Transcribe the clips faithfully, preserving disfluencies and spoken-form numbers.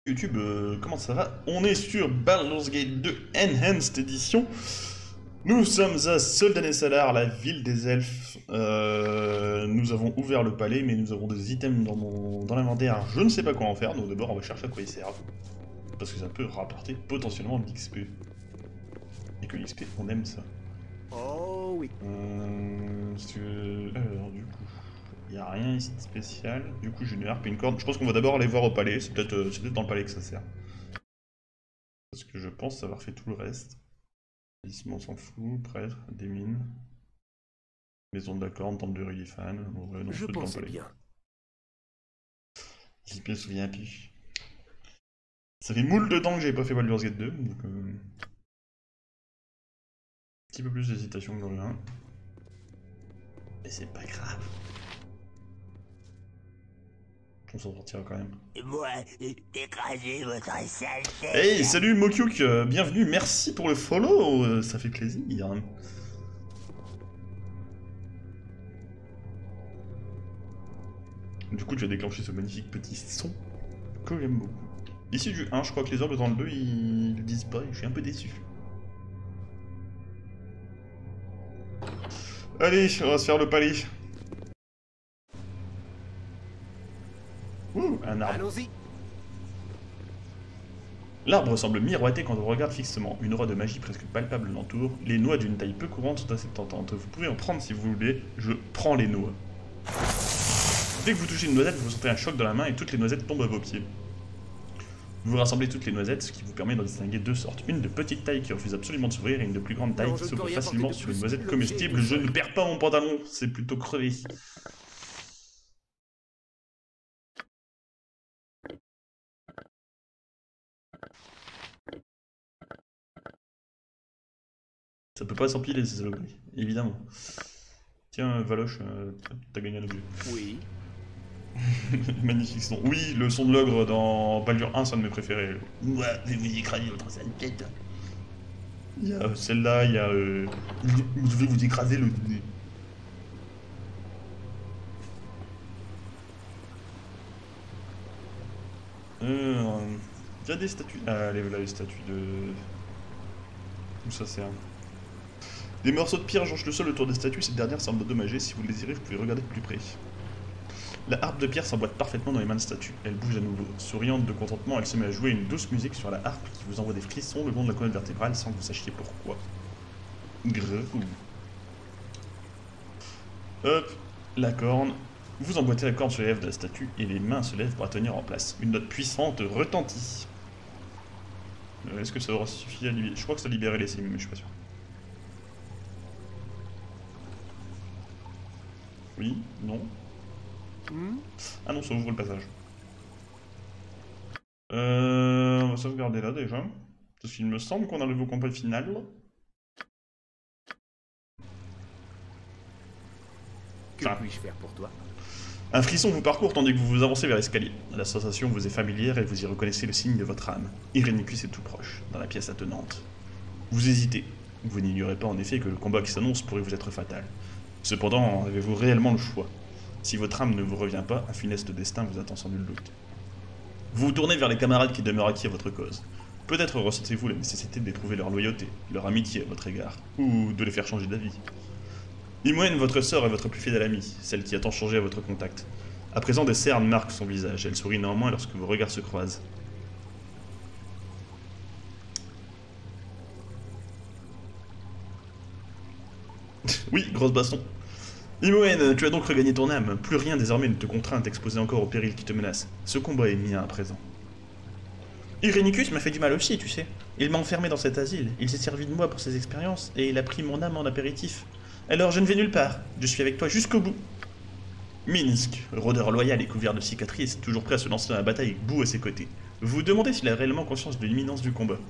YouTube, euh, comment ça va? On est sur Baldur's Gate deux Enhanced Edition. Nous sommes à Soldanesalar, la ville des elfes. Euh, nous avons ouvert le palais, mais nous avons des items dans, mon, dans l'inventaire. Je ne sais pas quoi en faire, donc d'abord on va chercher à quoi ils servent. Parce que ça peut rapporter potentiellement de l'X P. Et que l'X P, on aime ça. Oh oui. Euh, que... Alors du coup... Il n'y a rien ici de spécial. Du coup, j'ai une harpe et une corde. Je pense qu'on va d'abord aller voir au palais. C'est peut-être euh, peut dans le palais que ça sert. Parce que je pense avoir fait tout le reste. Ici, on s'en fout. Prêtre, des mines. Maison de la corne, temple de Rillifan. Ouais, non, Je dans le pensais palais. bien. Je me souviens plus. Ça fait moult de temps que j'avais pas fait Baldur's Gate deux. Donc, euh... un petit peu plus d'hésitation que dans le un. Mais c'est pas grave. On s'en sortira quand même. Moi, écrasez votre sale tête. Hey, salut Mokyuk, euh, bienvenue, merci pour le follow, euh, ça fait plaisir. Du coup, tu as déclenché ce magnifique petit son que j'aime beaucoup. Ici du un, je crois que les orbes dans le deux, ils le disent pas et je suis un peu déçu. Allez, on va se faire le palais. Ouh, un arbre. Allons-y. L'arbre semble miroiter quand on regarde fixement. Une aura de magie presque palpable l'entoure. Les noix d'une taille peu courante sont assez tentantes. Vous pouvez en prendre si vous voulez. Je prends les noix. Dès que vous touchez une noisette, vous sentez un choc dans la main et toutes les noisettes tombent à vos pieds. Vous rassemblez toutes les noisettes, ce qui vous permet d'en distinguer deux sortes. Une de petite taille qui refuse absolument de s'ouvrir et une de plus grande taille Non, qui je ne peux s'ouvre rien facilement porter de sur une plus. noisette L'objet comestible. est Je ne solide. perds pas mon pantalon, c'est plutôt crevé. Ça peut pas s'empiler ces saloperies, évidemment. Tiens, Valoche, euh, t'as gagné un objet. Oui. Magnifique son. Oui, le son de l'ogre dans Baldur un, c'est un de mes préférés. Moi, je vais vous écraser votre sale tête. Il y a euh, celle-là, il y a... Euh... Vous devez vous écraser le nez. Euh... Il y a des statues... Ah, les, là, les statues de... Où ça sert? Des morceaux de pierre jonchent le sol autour des statues, cette dernière semble endommagée. Si vous le désirez, vous pouvez regarder de plus près. La harpe de pierre s'emboîte parfaitement dans les mains de statue. Elle bouge à nouveau. Souriante de contentement, elle se met à jouer une douce musique sur la harpe qui vous envoie des frissons le long de la colonne vertébrale sans que vous sachiez pourquoi. Grrr. Hop, la corne. Vous emboîtez la corne sur les lèvres de la statue et les mains se lèvent pour la tenir en place. Une note puissante retentit. Euh, Est-ce que ça aura suffi à libérer? Je crois que ça a libéré les cimes, mais je suis pas sûr. Oui, non. Hmm. Ah non, ça ouvre le passage. Euh, on va sauvegarder là déjà. Parce qu'il me semble qu'on arrive au combat final. Que Ah. puis-je faire pour toi? Un frisson vous parcourt tandis que vous vous avancez vers l'escalier. La sensation vous est familière et vous y reconnaissez le signe de votre âme. Irenicus est tout proche, dans la pièce attenante. Vous hésitez. Vous n'ignorez pas en effet que le combat qui s'annonce pourrait vous être fatal. Cependant, avez-vous réellement le choix? Si votre âme ne vous revient pas, un funeste destin vous attend sans nul doute. Vous vous tournez vers les camarades qui demeurent acquis à votre cause. Peut-être ressentez-vous la nécessité d'éprouver leur loyauté, leur amitié à votre égard, ou de les faire changer d'avis. Imoen, votre sœur, est votre plus fidèle amie, celle qui a tant changé à votre contact. À présent, des cernes marquent son visage, elle sourit néanmoins lorsque vos regards se croisent. Oui, grosse baston. Imoen, tu as donc regagné ton âme. Plus rien désormais ne te contraint à t'exposer encore au péril qui te menace. Ce combat est mien à présent. Irenicus m'a fait du mal aussi, tu sais. Il m'a enfermé dans cet asile. Il s'est servi de moi pour ses expériences, et il a pris mon âme en apéritif. Alors je ne vais nulle part. Je suis avec toi jusqu'au bout. Minsk, rôdeur loyal et couvert de cicatrices, toujours prêt à se lancer dans la bataille avec Bou à ses côtés. Vous vous demandez s'il a réellement conscience de l'imminence du combat.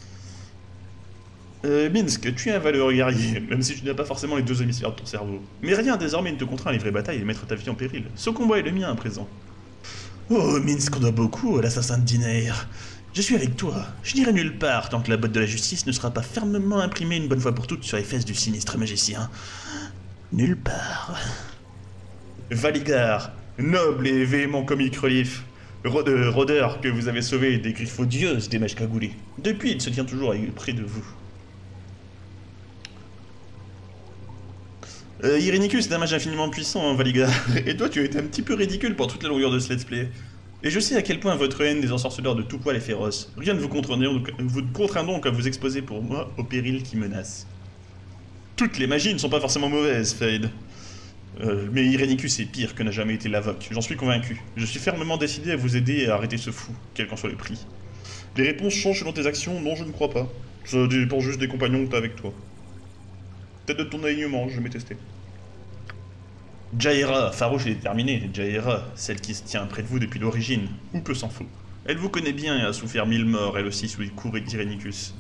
Euh, Minsk, tu es un valeureux guerrier, même si tu n'as pas forcément les deux hémisphères de ton cerveau. Mais rien désormais ne te contraint à livrer bataille et mettre ta vie en péril. Ce combat est le mien à présent. Oh, Minsk, on doit beaucoup à l'assassin de Dinair. Je suis avec toi. Je n'irai nulle part tant que la botte de la justice ne sera pas fermement imprimée une bonne fois pour toutes sur les fesses du sinistre magicien. Nulle part. Valigar, noble et véhément comme Icrelief, Rô- euh, rôdeur que vous avez sauvé des griffes odieuses des mages cagoulés. Depuis, il se tient toujours près de vous. Euh, Irenicus est un mage infiniment puissant, hein, Valigar. Et toi, tu as été un petit peu ridicule pour toute la longueur de ce let's play. Et je sais à quel point votre haine des ensorceleurs de tout poil est féroce. Rien ne vous contraint donc, vous contraint donc à vous exposer pour moi au péril qui menace. Toutes les magies ne sont pas forcément mauvaises, Fade. Euh, mais Irenicus est pire que n'a jamais été l'Avoc, j'en suis convaincu. Je suis fermement décidé à vous aider à arrêter ce fou, quel qu'en soit le prix. Les réponses changent selon tes actions, non je ne crois pas. Ça dépend juste des compagnons que t'as avec toi. Peut-être de ton alignement, je vais tester. Jaira, farouche et déterminée, Jaira, celle qui se tient près de vous depuis l'origine, ou peu s'en faut. Elle vous connaît bien et a souffert mille morts, elle aussi, sous les coups d'Irenicus.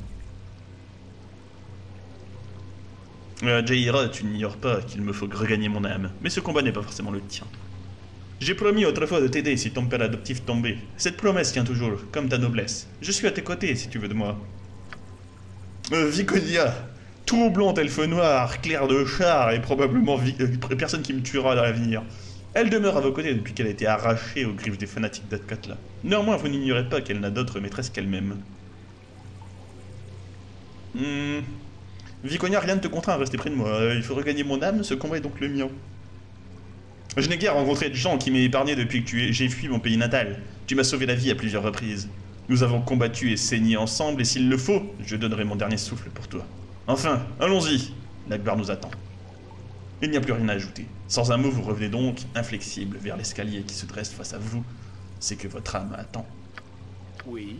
Euh, Jaira, tu n'ignores pas qu'il me faut regagner mon âme, mais ce combat n'est pas forcément le tien. J'ai promis autrefois de t'aider si ton père adoptif tombait. Cette promesse tient toujours, comme ta noblesse. Je suis à tes côtés si tu veux de moi. Euh, Viconia, troublante elfe noire, claire de char et probablement euh, personne qui me tuera dans l'avenir. Elle demeure à vos côtés depuis qu'elle a été arrachée aux griffes des fanatiques d'Atkatla. Néanmoins, vous n'ignorez pas qu'elle n'a d'autre maîtresse qu'elle-même. Hmm... Viconia, rien ne te contraint à rester près de moi. Euh, il faut regagner mon âme, ce combat est donc le mien. Je n'ai guère rencontré de gens qui m'aient épargné depuis que j'ai fui mon pays natal. Tu m'as sauvé la vie à plusieurs reprises. Nous avons combattu et saigné ensemble, et s'il le faut, je donnerai mon dernier souffle pour toi. Enfin, allons-y. La gloire nous attend. Il n'y a plus rien à ajouter. Sans un mot, vous revenez donc, inflexible, vers l'escalier qui se dresse face à vous. C'est que votre âme attend. Oui.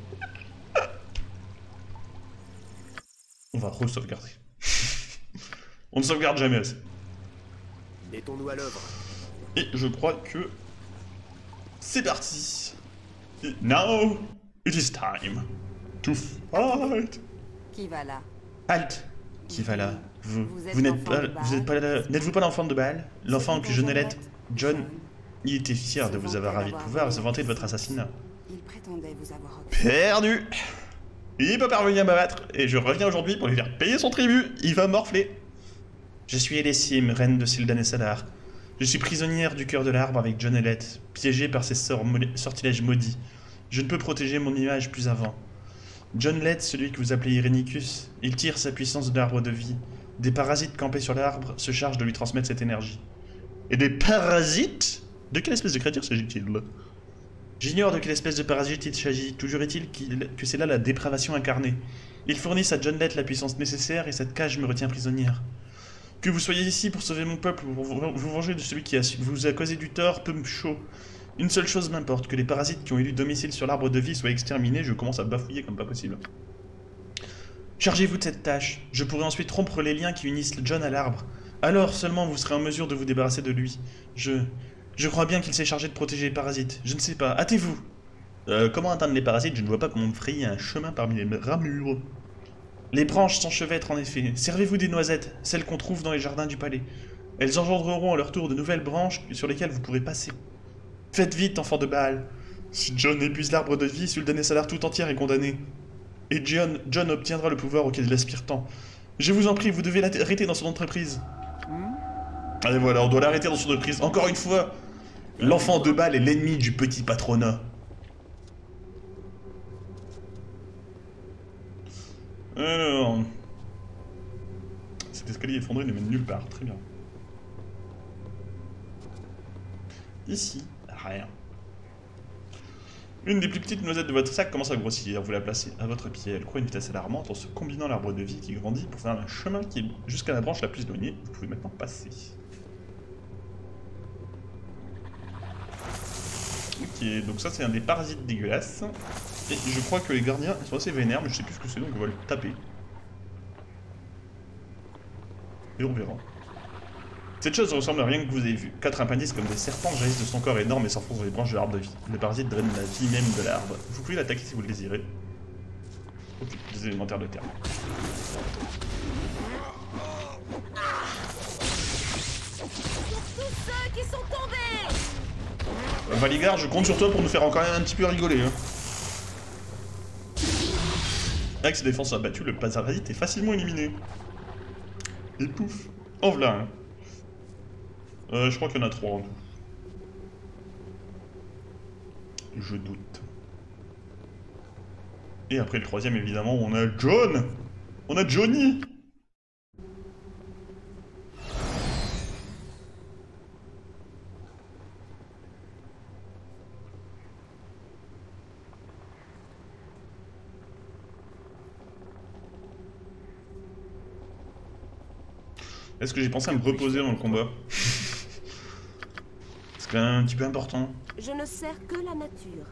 On va re-sauvegarder. On ne sauvegarde jamais assez. Mettons-nous à l'œuvre. Et je crois que... C'est parti. Et now, it is time to fight. Qui va là? Halt. Qui va là? Vous, Vous êtes vous n'êtes l'enfant pas, de Baal. vous êtes pas, là- n'êtes-vous pas l'enfant de Baal? L'enfant C'est que je ne Jeannette. l'ai. John, il était fier de vous avoir ravi de pouvoir et se vanter de votre assassinat. Il prétendait vous avoir obtenu. Perdu. Il n'est pas parvenu à m'abattre, et je reviens aujourd'hui pour lui faire payer son tribut. Il va morfler. Je suis Elessime, reine de Sildan et Salar. Je suis prisonnière du cœur de l'arbre avec John Ellet, piégée par ses sorts mo- sortilèges maudits. Je ne peux protéger mon image plus avant. John Ellet, celui que vous appelez Irenicus, il tire sa puissance de l'arbre de vie. Des parasites campés sur l'arbre se chargent de lui transmettre cette énergie. Et des parasites? De quelle espèce de créature s'agit-il? J'ignore de quelle espèce de parasite il s'agit, toujours est-il qu'il- que c'est là la dépravation incarnée. Ils fournissent à John Lett la puissance nécessaire et cette cage me retient prisonnière. Que vous soyez ici pour sauver mon peuple ou pour vous vous venger de celui qui a, vous a causé du tort peu me chaud. Une seule chose m'importe, que les parasites qui ont élu domicile sur l'arbre de vie soient exterminés, je commence à bafouiller comme pas possible. Chargez-vous de cette tâche, je pourrai ensuite rompre les liens qui unissent John à l'arbre. Alors seulement vous serez en mesure de vous débarrasser de lui. Je... Je crois bien qu'il s'est chargé de protéger les parasites. Je ne sais pas. Hâtez-vous. Euh, comment atteindre les parasites? Je ne vois pas comment me frayer un chemin parmi les ramures. Les branches s'enchevêtrent en effet. Servez-vous des noisettes, celles qu'on trouve dans les jardins du palais. Elles engendreront à leur tour de nouvelles branches sur lesquelles vous pourrez passer. Faites vite, enfants de Baal. Si John épuise l'arbre de vie, Sultan et Salar tout entière est condamné. Et John, John obtiendra le pouvoir auquel il aspire tant. Je vous en prie, vous devez l'arrêter dans son entreprise. Allez voilà, on doit l'arrêter dans son entreprise. Encore une fois, l'enfant de Baal est l'ennemi du petit patronat. Alors... Cet escalier effondré ne mène nulle part, très bien. Ici, rien. Une des plus petites noisettes de votre sac commence à grossir. Vous la placez à votre pied. Elle croît à une vitesse alarmante en se combinant l'arbre de vie qui grandit pour faire un chemin qui est jusqu'à la branche la plus éloignée. Vous pouvez maintenant passer. Ok, donc ça c'est un des parasites dégueulasses. Et je crois que les gardiens sont assez vénères, mais je sais plus ce que c'est, donc on va le taper. Et on verra. Cette chose ressemble à rien que vous avez vu. Quatre appendices comme des serpents jaillissent de son corps énorme et s'enfoncent dans les branches de l'arbre de vie. Le parasite draine la vie même de l'arbre. Vous pouvez l'attaquer si vous le désirez. Ok, des élémentaires de terre. Tous ceux qui sont tombés! Valigar, je compte sur toi pour nous faire encore un petit peu rigoler. Hein. Avec ses défenses abattues, le parasite est facilement éliminé. Et pouf. En voilà un. Euh, je crois qu'il y en a trois en tout. Je doute. Et après le troisième, évidemment, on a John. On a Johnny. Est-ce que j'ai pensé à me reposer dans le combat? C'est quand même un petit peu important. Je ne sers que la nature.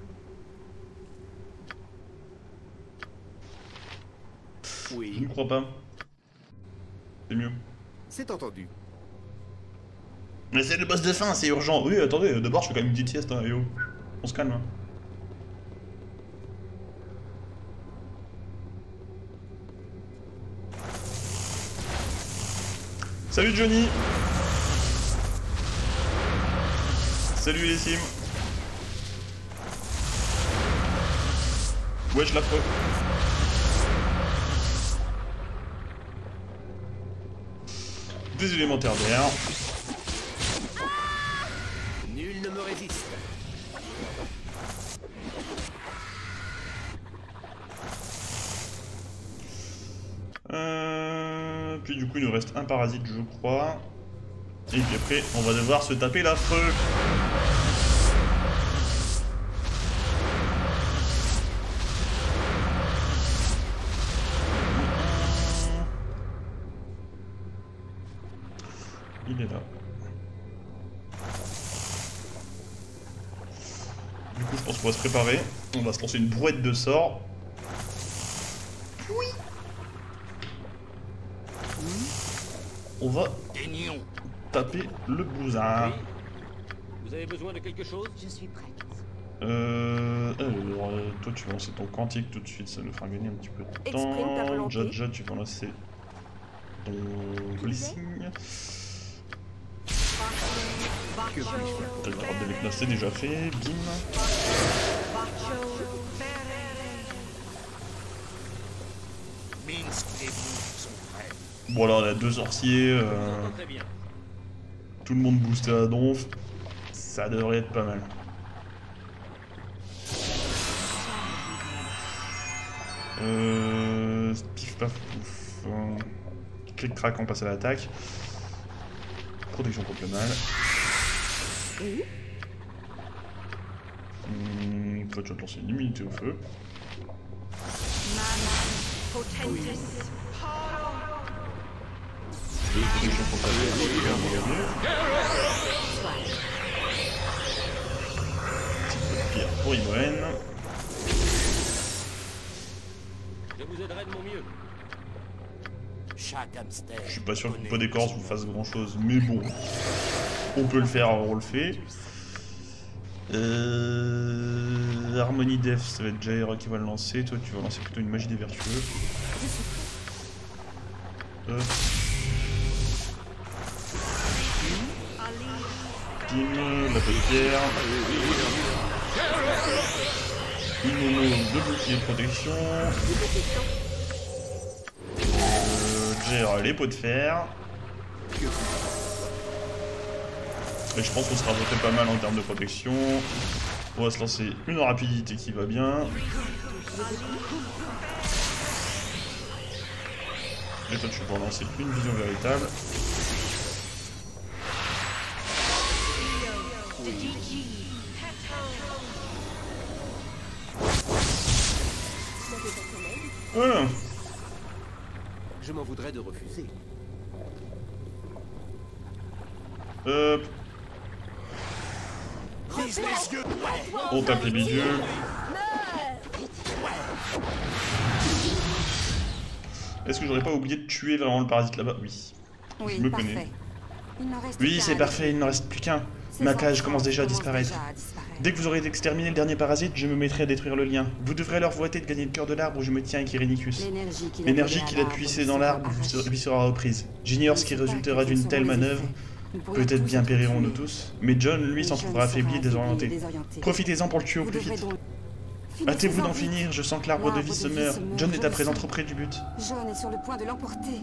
Je Oui, ne crois pas. C'est mieux. c'est entendu. Mais c'est le boss de fin, c'est urgent. Oui, attendez, d'abord je fais quand même une petite sieste, hein, yo. On se calme, hein. Salut Johnny. Salut les sims. Wesh l'affreux. Des élémentaires d'air. Nul ne me résiste. Euh... Puis du coup il nous reste un parasite je crois. Et puis après on va devoir se taper l'affreux. Il est là. Du coup je pense qu'on va se préparer. On va se lancer une brouette de sorts. On va taper le bousard. Vous avez besoin de quelque chose? Je suis prête. Euh, alors, euh, toi tu vas lancer ton quantique tout de suite, ça nous fera gagner un petit peu de Exprime ta temps. volonté. Jaja, tu vas lancer ton blessing. T'as le droit de l'éclat, c'est déjà fait. Bim. Minsk et vous sont prêts. Bon, alors on a deux sorciers. Euh, Très bien. tout le monde boosté à donf. Ça devrait être pas mal. Euh, pif paf pouf. Euh, clic crac, on passe à l'attaque. Protection contre le mal. Hum, toi tu vas te lancer une immunité au feu. Protection contre la petit peu de pierre pour Imoen. Je vous aiderai de mon mieux. Chaque hamster. Je suis pas sûr que le pot d'écorce vous fasse grand chose, mais bon. On peut le faire, on le fait. Euh... Harmonie Def, ça va être Jaira qui va le lancer. Toi, tu vas lancer plutôt une magie des vertueux. Hop. Bim, la paupière. Imono, deux boucliers de protection. Euh, Jaira, les pots de fer. Et je pense qu'on sera voté pas mal en termes de protection. On va se lancer une rapidité qui va bien. Et toi tu peux lancer une vision véritable. Voilà. Je m'en voudrais de refuser. Hop. Vise les yeux. On tape les bidules. Est-ce que j'aurais pas oublié de tuer vraiment le parasite là-bas? Oui. Oui, Je me parfait. connais. Il n'en reste Oui, qu'un c'est à parfait, il n'en reste plus qu'un. Ces Ma cage enfants commence déjà à commencent disparaître. déjà à disparaître. Dès que vous aurez exterminé le dernier parasite, je me mettrai à détruire le lien. Vous devrez leur voiter de gagner le cœur de l'arbre où je me tiens avec Irenicus. L'énergie qu'il a L'énergie collée à qu'il a l'arbre puissée lui dans sera l'arbre arrachée. lui sera reprise. J'ignore ce qui Je ne sais pas résultera quels d'une seront telle les manœuvre. effets. Nous pourrions Peut-être tous bien être périrons-nous tués. tous. Mais John, lui, Mais s'en John trouvera sera affaibli et affaibli et désorienté. désorienté. Profitez-en pour le tuer au Vous plus devrez vite. donc- Hâtez-vous d'en Finissez-en vite. finir, je sens que l'arbre de vie se meurt. se meurt, John je est à le présent sens. trop près du but. John est sur le point de l'emporter.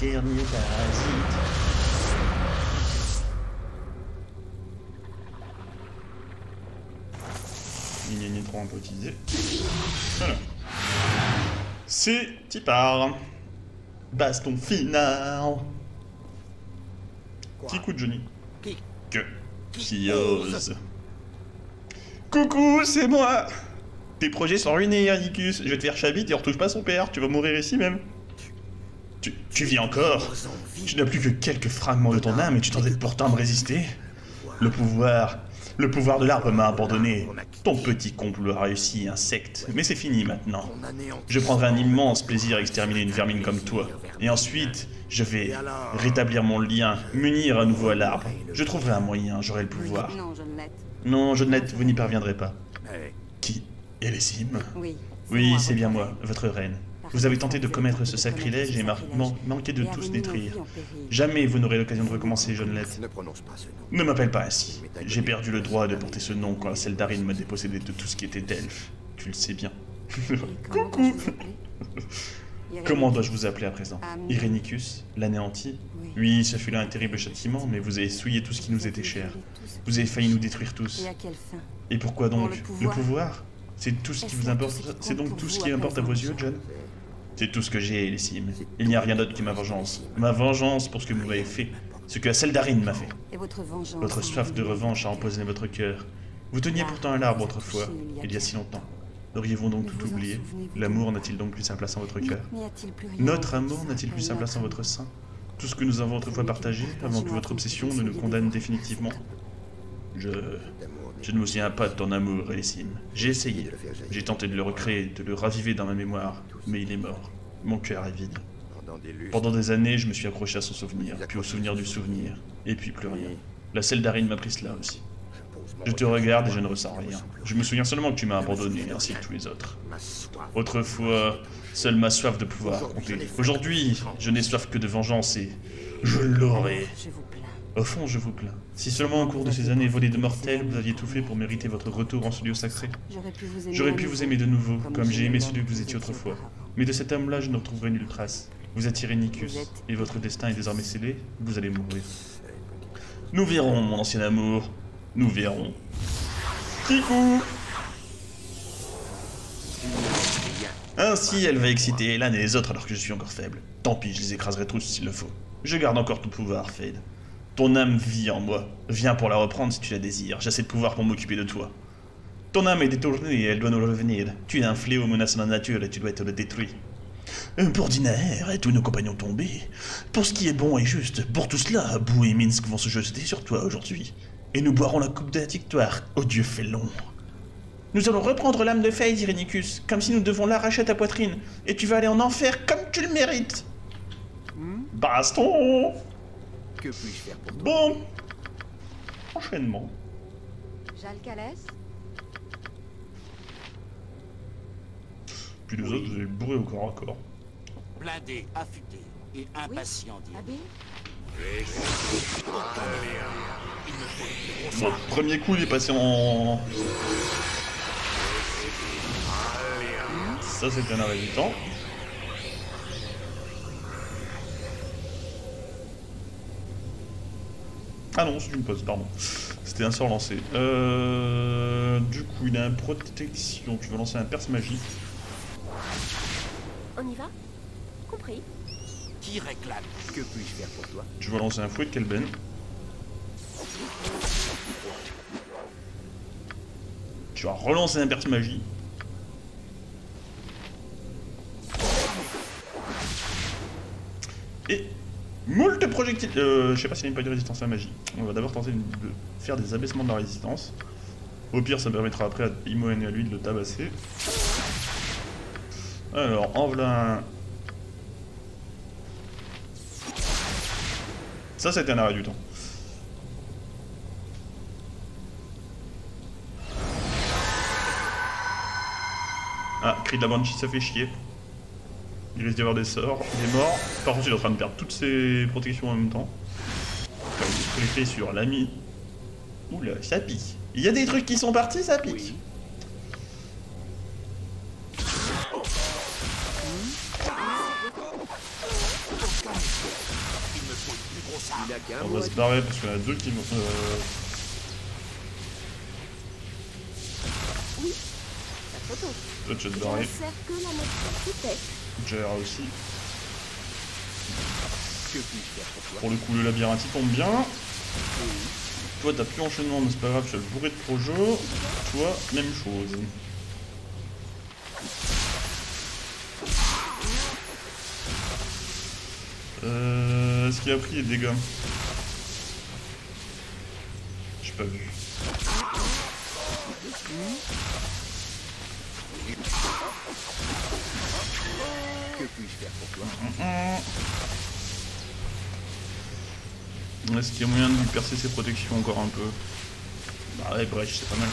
dernier parasite. Il y a trop un peu utilisé. Voilà. C'est Tipar. Baston final. Petit coup de Johnny. Qui Que qui ose. Coucou, c'est moi. Tes projets sont ruinés, Irenicus. Je vais te faire chabit et on retouche pas son père. Tu vas mourir ici même. Tu, tu vis encore. Tu n'as plus que quelques fragments de ton âme et tu t'entêtes pourtant à me résister. Le pouvoir... Le pouvoir de l'arbre m'a abandonné. Ton petit complot a réussi, insecte. Mais c'est fini maintenant. Je prendrai un immense plaisir à exterminer une vermine comme toi. Et ensuite, je vais rétablir mon lien, m'unir à nouveau à l'arbre. Je trouverai un moyen, j'aurai le pouvoir. Non, Jeannette. Non, Jeannette, vous n'y parviendrez pas. Mais Qui est les cimes? Oui. Oui, moi, c'est bien votre moi, reine. votre reine. Parce Vous avez que tenté de vous commettre avez ce tenté de sacrilège commettre et ce mar- sacrilège. man- manqué de Et tous avez mis nos détruire. vies en péril. Jamais vous n'aurez l'occasion de recommencer, Jeannette. ne prononce pas ce nom. Ne m'appelle pas ainsi. J'ai perdu le droit de porter ce nom quand la Seldarine m'a dépossédé de tout ce qui était d'elfe. Tu le sais bien. Et comment Coucou. dois-je vous appeler Irénicus. Comment dois-je vous appeler à présent? Âme. Irénicus, l'anéanti? Oui. Oui, ce fut là un terrible châtiment, mais vous avez souillé tout ce qui nous était cher. Vous avez failli nous détruire tous. Et à quelle fin? Et pourquoi donc? Pour le Le pouvoir. pouvoir? C'est tout ce qui Est-ce vous là importe. tout ce qui C'est compte donc pour tout ce vous qui à importe à vos présent, yeux, John? C'est tout ce que j'ai, les cimes. Il n'y a rien d'autre que ma vengeance. Ma vengeance pour ce que vous m'avez fait. Ce que la Seldarine m'a fait. Et votre vengeance? Votre soif de revanche a empoisonné votre cœur. Vous teniez pourtant un arbre autrefois, il y a si longtemps. Auriez-vous donc tout oublié? L'amour n'a-t-il donc plus sa place en votre cœur? N'y a-t-il plus rien Notre en amour plus n'a-t-il plus sa Notre place en votre sein? Tout ce que nous avons autrefois partagé, avant que votre obsession ne nous condamne définitivement? Je... Je ne me souviens pas de ton amour, Elissim. J'ai essayé. J'ai tenté de le recréer, de le raviver dans ma mémoire, mais il est mort. Mon cœur est vide. Pendant des lustres, Pendant des années, je me suis accroché à son souvenir, puis au souvenir du souvenir, et puis plus rien. La Seldarine m'a pris cela aussi. pose mon Je te regard regarde et sur je ne toi, ressens qui ne rien. ressemble Je me souviens seulement que tu m'as abandonné, ainsi que tous les autres. Ma soif. Autrefois, seule ma soif de pouvoir comptait. Aujourd'hui, je n'ai soif que de vengeance et je l'aurai. Je vous plains. Au fond, je vous plains. Si seulement au cours de ces années volées de mortels, vous aviez tout fait pour mériter votre retour en ce lieu sacré. J'aurais pu vous aimer. J'aurais à pu nouveau, vous aimer de nouveau, comme j'ai aimé l'homme celui que vous étiez autrefois. Mais de cet homme-là, je ne retrouverai nulle trace. Vous êtes Irénicus, Vous êtes- et votre destin est désormais scellé, vous allez mourir. Nous verrons, mon ancien amour. Nous verrons. Kikou! Ainsi, elle va exciter l'un et les autres alors que je suis encore faible. Tant pis, je les écraserai tous s'il le faut. Je garde encore tout pouvoir, Fade. Ton âme vit en moi. Viens pour la reprendre si tu la désires. J'ai assez de pouvoir pour m'occuper de toi. Ton âme est détournée et elle doit nous revenir. Tu es un fléau menaçant la nature et tu dois être détruit. Euh, Pour Dinaer et tous nos compagnons tombés, pour ce qui est bon et juste, pour tout cela, Bou et Minsk vont se jeter sur toi aujourd'hui. Et nous boirons la coupe de la victoire, ô dieu félon. Nous allons reprendre l'âme de Fade, Irénicus, comme si nous devons l'arracher à ta poitrine, et tu vas aller en enfer comme tu le mérites. Baston! Que puis-je faire pour toi? Bon. Enchaînement. Jalcalès? Puis les autres, vous allez le bourrer au corps à corps. Blindé, affûté et impatient d'y Abé? Bon, premier coup, il est passé en... Ça, c'était un arrêt du temps. Ah non, c'est une pause, pardon. C'était un sort lancé. Euh... Du coup, il a une protection. Tu vas lancer un perce magie. On y va? Compris. Qui réclame? Que puis-je faire pour toi? Tu vas lancer un fouet de Kelben. Tu vas relancer un perce magie. Et moult projectiles. Euh, je sais pas s'il n'y a pas de résistance à la magie. On va d'abord tenter de faire des abaissements de la résistance. Au pire, ça permettra après à Imoen et à lui de le tabasser. Alors, en voilà un. Ça, c'était un arrêt du temps. Ah, cri de la Banshee, ça fait chier. Il risque d'y avoir des sorts. Il est mort. Par contre, il est en train de perdre toutes ses protections en même temps. Il est fait sur l'ami. Oula, ça pique. Il y a des trucs qui sont partis, ça pique. Oui. ça. Il a qu'un On mot va à se dire. barrer parce qu'il y en a deux qui vont... Euh... Oui. La photo. Toi, tu vas te Je barrer. ne sers que la moitié. Peut-être. Gérard aussi. Que puis-je faire pour toi? Pour le coup, le labyrinthe il tombe bien. Toi, t'as plus enchaînement, mais c'est pas grave, tu as le bourré de projo. Toi, même chose. Euh... Est-ce qu'il a pris les dégâts? J'ai pas vu. Que puis-je faire pour toi? Est-ce qu'il y a moyen de lui percer ses protections encore un peu? Bah ouais, bref, c'est pas mal.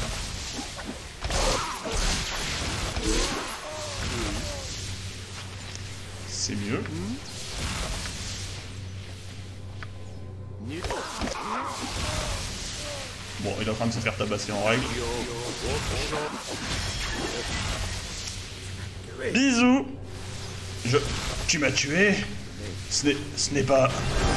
C'est mieux. Nul. Bon, il est en train de se faire tabasser en règle. Bisous. Je... Tu m'as tué. Ce n'est... Ce n'est pas...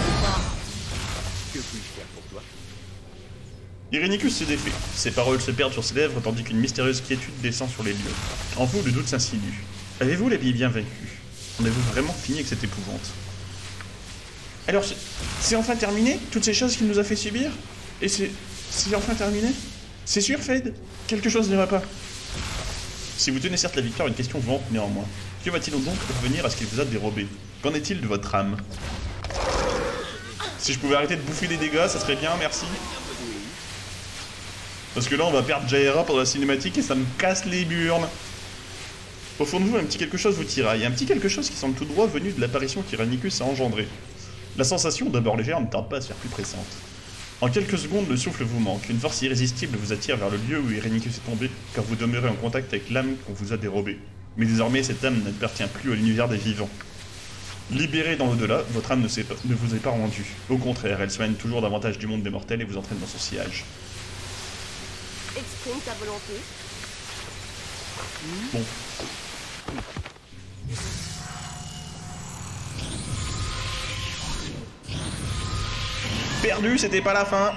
Que puis-je faire pour toi? Irenicus se défait. Ses paroles se perdent sur ses lèvres tandis qu'une mystérieuse quiétude descend sur les lieux. En vous, le doute s'insinue. Avez-vous la vie bien vaincue? En avez-vous vraiment fini avec cette épouvante? Alors, c'est- c'est enfin terminé? Toutes ces choses qu'il nous a fait subir? Et c'est... C'est enfin terminé? C'est sûr, Fade? Quelque chose n'ira pas. Si vous tenez certes la victoire, une question vous hante néanmoins. Que va-t-il donc revenir à ce qu'il vous a dérobé? Qu'en est-il de votre âme? Si je pouvais arrêter de bouffer des dégâts, ça serait bien, merci. Parce que là, on va perdre Jaira pendant la cinématique et ça me casse les burnes. Au fond de vous, un petit quelque chose vous tiraille. Un petit quelque chose qui semble tout droit venu de l'apparition qu'Irenicus a engendrée. La sensation, d'abord légère, ne tarde pas à se faire plus pressante. En quelques secondes, le souffle vous manque. Une force irrésistible vous attire vers le lieu où Irenicus est tombé, car vous demeurez en contact avec l'âme qu'on vous a dérobée. Mais désormais, cette âme n'appartient plus à l'univers des vivants. Libérée dans l'au-delà, votre âme ne, s'est pas- ne vous est pas rendue. Au contraire, elle soigne toujours davantage du monde des mortels et vous entraîne dans son sillage. Exprime ta volonté. Bon. Perdu, c'était pas la fin.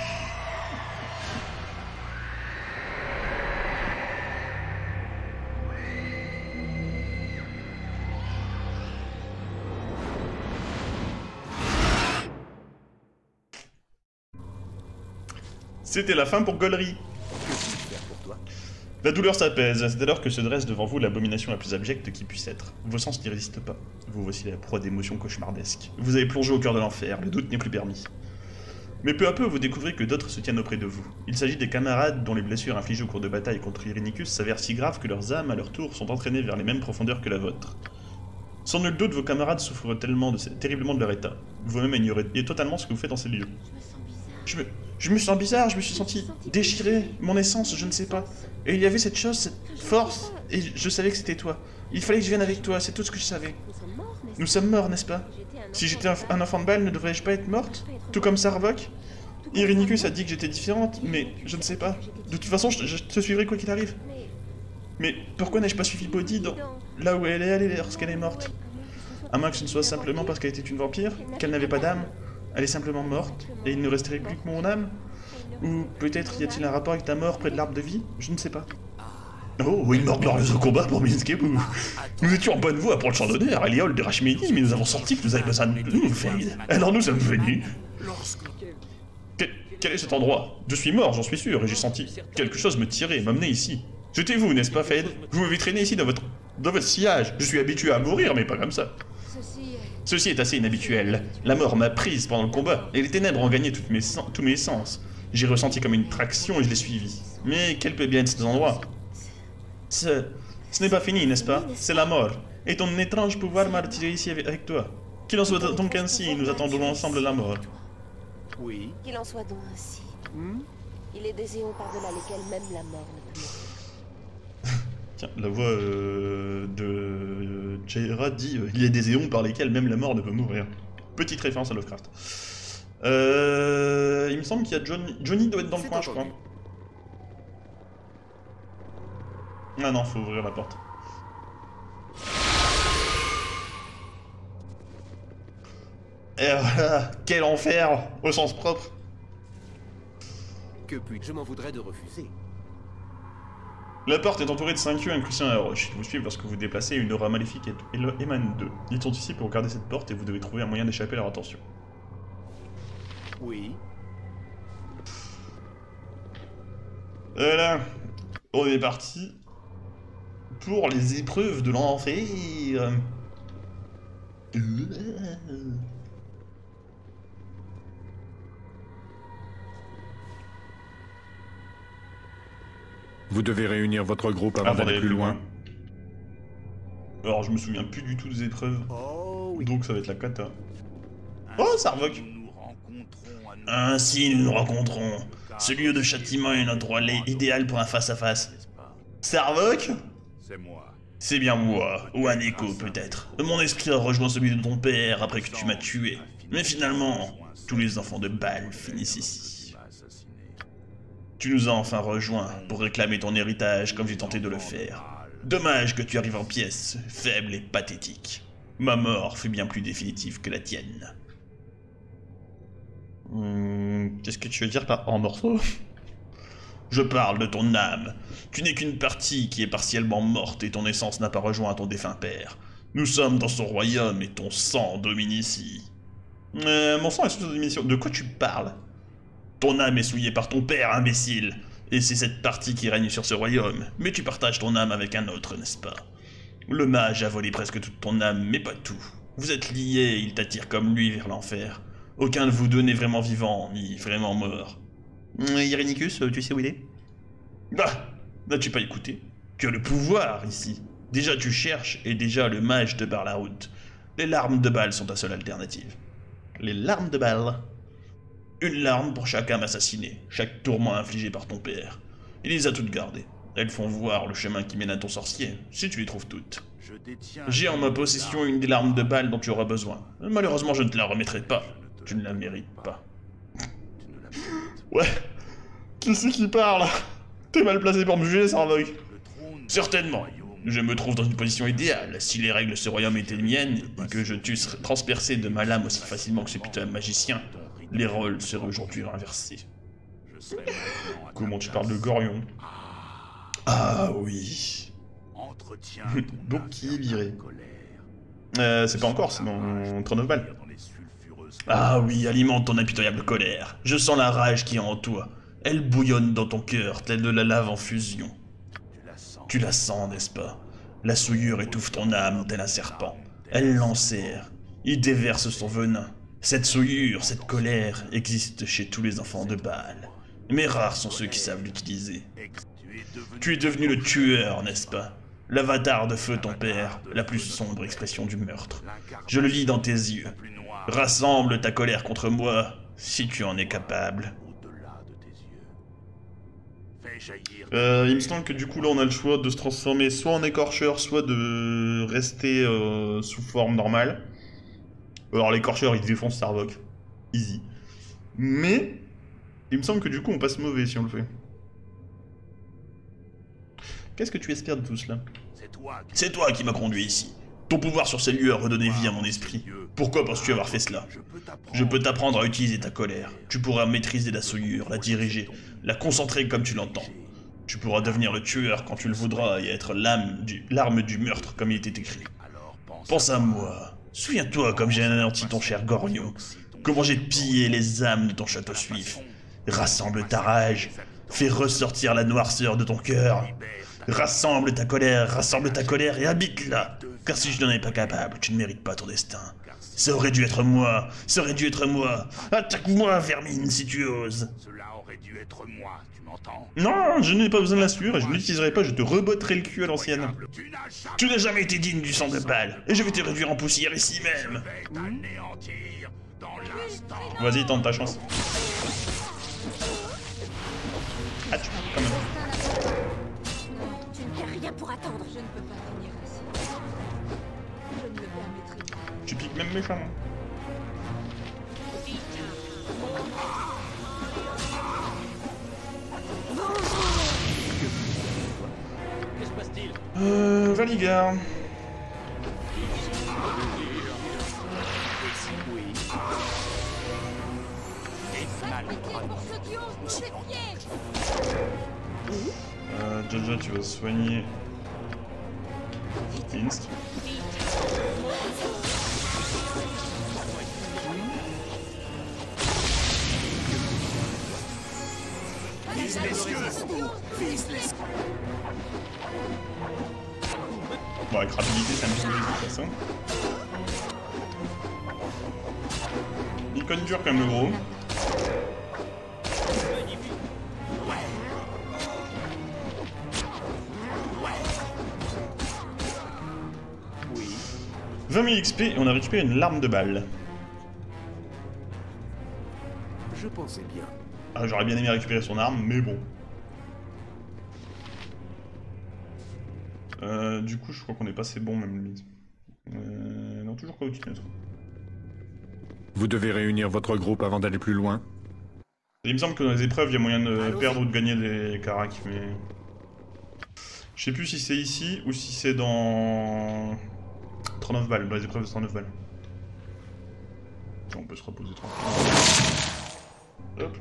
C'était la fin pour Gollery. Que puis-je faire pour toi? La douleur s'apaise, c'est alors que se dresse devant vous l'abomination la plus abjecte qui puisse être. Vos sens n'y résistent pas. Vous voici la proie d'émotions cauchemardesques. Vous avez plongé au cœur de l'enfer, le doute n'est plus permis. Mais peu à peu, vous découvrez que d'autres se tiennent auprès de vous. Il s'agit des camarades dont les blessures infligées au cours de bataille contre Irenicus s'avèrent si graves que leurs âmes, à leur tour, sont entraînées vers les mêmes profondeurs que la vôtre. Sans nul doute, vos camarades souffrent tellement de, terriblement de leur état. Vous-même ignorez totalement ce que vous faites dans ces lieux. Je me sens bizarre. Je me, je me sens bizarre, je me suis senti déchiré, mon essence, je ne sais pas. Et il y avait cette chose, cette force, et je savais que c'était toi. Il fallait que je vienne avec toi, c'est tout ce que je savais. Nous sommes morts, n'est-ce Nous sommes morts, n'est-ce pas? pas? J'étais un Si enfant j'étais un, de un balle. enfant de balle, ne devrais-je pas être morte? Tout comme Sarvok? Irenicus a dit que j'étais différente, mais je ne sais pas. De toute façon, je, je te suivrai quoi qu'il arrive. Mais Mais pourquoi n'ai-je pas suivi Bodhi dans... là où elle est allée lorsqu'elle est morte? À moins que ce ne soit simplement parce qu'elle était une vampire, qu'elle n'avait pas d'âme, elle est simplement morte, et il ne resterait plus que mon âme? Ou peut-être y a-t-il un rapport avec ta mort près de l'arbre de vie? Je ne sais pas. Oh, une mort glorieuse au combat pour Minskebou. Nous étions en bonne voie pour le champ d'honneur à l'Éole de Rachmeni, mais nous avons senti que vous avez besoin de nous, Fade. Alors nous sommes venus. Lorsque Que- quel est cet endroit? Je suis mort, j'en suis sûr, et j'ai senti quelque chose me tirer, m'amener ici. C'était vous, n'est-ce pas, Fade? Vous m'avez traîné ici dans votre... dans votre sillage. Je suis habitué à mourir, mais pas comme ça. Ceci est... Ceci est assez inhabituel. La mort m'a prise pendant le combat, et les ténèbres ont gagné toutes mes sen- tous mes sens. J'ai ressenti comme une traction et je l'ai suivi. Mais quel peut bien être cet endroit? Ce... ce n'est pas fini, n'est-ce pas? C'est la mort. Et ton étrange pouvoir m'a retiré ici avec avec toi. Qu'il en soit donc ainsi, nous attendons ensemble la mort. Oui. qu'il en soit donc ainsi. Hmm? Il est des éons par-delà lesquels même la mort ne peut mourir. Tiens, la voix euh, de Jaira dit euh, il y a des éons par lesquels même la mort ne peut mourir. Petite référence à Lovecraft. Euh, il me semble qu'il y a Johnny. Johnny doit être dans le C'est coin, je crois. entendu. Ah non, faut ouvrir la porte. Et voilà, quel enfer, au sens propre. Que puis-je m'en voudrais de refuser? La porte est entourée de cinq yeux incrustés dans la roche. Ils vous suivent lorsque vous vous déplacez et une aura maléfique émane d'eux. Ils sont ici pour garder cette porte et vous devez trouver un moyen d'échapper à leur attention. Oui. Voilà, on est parti pour les épreuves de l'enfer. Vous devez réunir votre groupe avant Avant d'aller plus loin. Alors je me souviens plus du tout des épreuves, Oh oui. donc ça va être la cata. Oh, Sarvok! Nous nous rencontrons à nous. Ainsi nous nous rencontrons. Ce lieu de châtiment est notre endroit idéal pour un face-à-face. N'est-ce pas? Sarvok? C'est moi. C'est bien moi, ou un écho peut-être. Mon esprit a rejoint celui de ton père après que tu m'as tué. Mais finalement, tous les enfants de Baal finissent ici. Tu m'as assassiné. Tu nous as enfin rejoints pour réclamer ton héritage comme j'ai tenté de le faire. Dommage que tu arrives en pièces, faible et pathétique. Ma mort fut bien plus définitive que la tienne. Hmm, Qu'est-ce que tu veux dire par en morceaux? Je parle de ton âme. Tu n'es qu'une partie qui est partiellement morte et ton essence n'a pas rejoint ton défunt père. Nous sommes dans son royaume et ton sang domine ici. Euh, mon sang est sous domination. De quoi tu parles? Ton âme est souillée par ton père, imbécile. Et c'est cette partie qui règne sur ce royaume. Mais tu partages ton âme avec un autre, n'est-ce pas? Le mage a volé presque toute ton âme, mais pas tout. Vous êtes liés, il t'attire comme lui vers l'enfer. Aucun de vous deux n'est vraiment vivant, ni vraiment mort. Irenicus, tu sais où il est? Bah, n'as-tu pas écouté? Tu as le pouvoir ici. Déjà tu cherches, et déjà le mage te barre la route. Les larmes de Baal sont ta seule alternative. Les larmes de Baal? Une larme pour chaque âme assassinée, chaque tourment infligé par ton père. Il les a toutes gardées. Elles font voir le chemin qui mène à ton sorcier, si tu les trouves toutes. Je détiens. J'ai en ma possession une des larmes de Baal dont tu auras besoin. Malheureusement, je ne te la remettrai pas. Tu ne la mérites pas. Tu ne la mérites. Ouais. Qui c'est qui parle? T'es mal placé pour me juger, Sarvok. Le trône. Certainement. Je me trouve dans une position idéale. Si les règles de ce royaume étaient les miennes, et que je t'eusse transpercé de ma lame aussi facilement que ce putain de magicien, les rôles seraient aujourd'hui inversés. Je serai maintenant à ta Comment tu place. parles de Gorion? Ah oui. Entretiens Donc ton qui est viré? colère. Euh, c'est pas encore, c'est mon trône of Baal. Dans les sulfureuses Ah oui, alimente ton impitoyable colère. Je sens la rage qui est en toi. Elle bouillonne dans ton cœur, telle de la lave en fusion. Tu la sens. Tu la sens, n'est-ce pas? La souillure étouffe ton âme, tel un serpent. Elle l'enserre. Il déverse son venin. Cette souillure, cette colère existe chez tous les enfants de Baal. Mais rares sont ceux qui savent l'utiliser. Ex- Tu es devenu. Tu es devenu le tueur, n'est-ce pas? L'avatar de feu ton père, la plus sombre expression du meurtre. Je le lis dans tes yeux. Plus noir. Rassemble ta colère contre moi, si tu en es capable. Au-delà de tes yeux. Fais jaillir. Euh, il me semble que du coup là on a le choix de se transformer soit en écorcheur, soit de rester euh, sous forme normale. Alors l'écorcheur il défonce Sarvok. Easy. Mais, il me semble que du coup on passe mauvais si on le fait. Qu'est-ce que tu espères de tout cela? C'est toi qui. C'est toi qui m'as conduit ici. Ton pouvoir sur ces lieux a redonné vie à mon esprit. Pourquoi penses-tu avoir fait cela? Je peux t'apprendre. Je peux t'apprendre à utiliser ta colère. Tu pourras maîtriser la souillure, la diriger, la concentrer comme tu l'entends. Tu pourras devenir le tueur quand tu le voudras et être l'âme du, l'arme du meurtre comme il était écrit. Alors pense. Pense à moi. Souviens-toi comme j'ai anéanti ton cher Gorion. Comment j'ai pillé les âmes de ton château suif. Rassemble ta rage. Fais ressortir la noirceur de ton cœur. Rassemble ta colère, rassemble ta colère et habite-la. Car si je n'en ai pas capable, tu ne mérites pas ton destin. Ça aurait dû être moi, ça aurait dû être moi. Attaque-moi, vermine, si tu oses. Cela aurait dû être moi, tu m'entends? Non, je n'ai pas besoin de la sueur et je ne l'utiliserai pas, je te rebotterai le cul à l'ancienne. Tu n'as jamais. Tu n'as jamais été digne du sang de Baal, et je vais te réduire en poussière ici même. Je vais t'anéantir dans l'instant. Vas-y, tente ta chance. Ah, tu quand même. Tu ne fais rien pour attendre. Je ne peux pas finir ainsi. Je ne le permettrai pas. Tu piques même méchamment. Que se passe-t-il? Euh, Valigar. Oui. sale. Les clés pour ce duo, c'est pieds. Euh, Jaja, tu vas soigner Inst. Bon, avec rapidité, ça me suffit de toute façon. Il conne dur quand même le gros. vingt mille X P et on a récupéré une larme de balle. Je pensais bien. Ah, j'aurais bien aimé récupérer son arme, mais bon. Euh, du coup, je crois qu'on est passé bon, même limite. Euh, non, toujours pas au-dessus de notre. Vous devez réunir votre groupe avant d'aller plus loin. Il me semble que dans les épreuves, il y a moyen de perdre ou de gagner des caracs, mais... Je sais plus si c'est ici ou si c'est dans... trente-neuf balles, dans les épreuves de trente-neuf balles. On peut se reposer tranquille. Hop.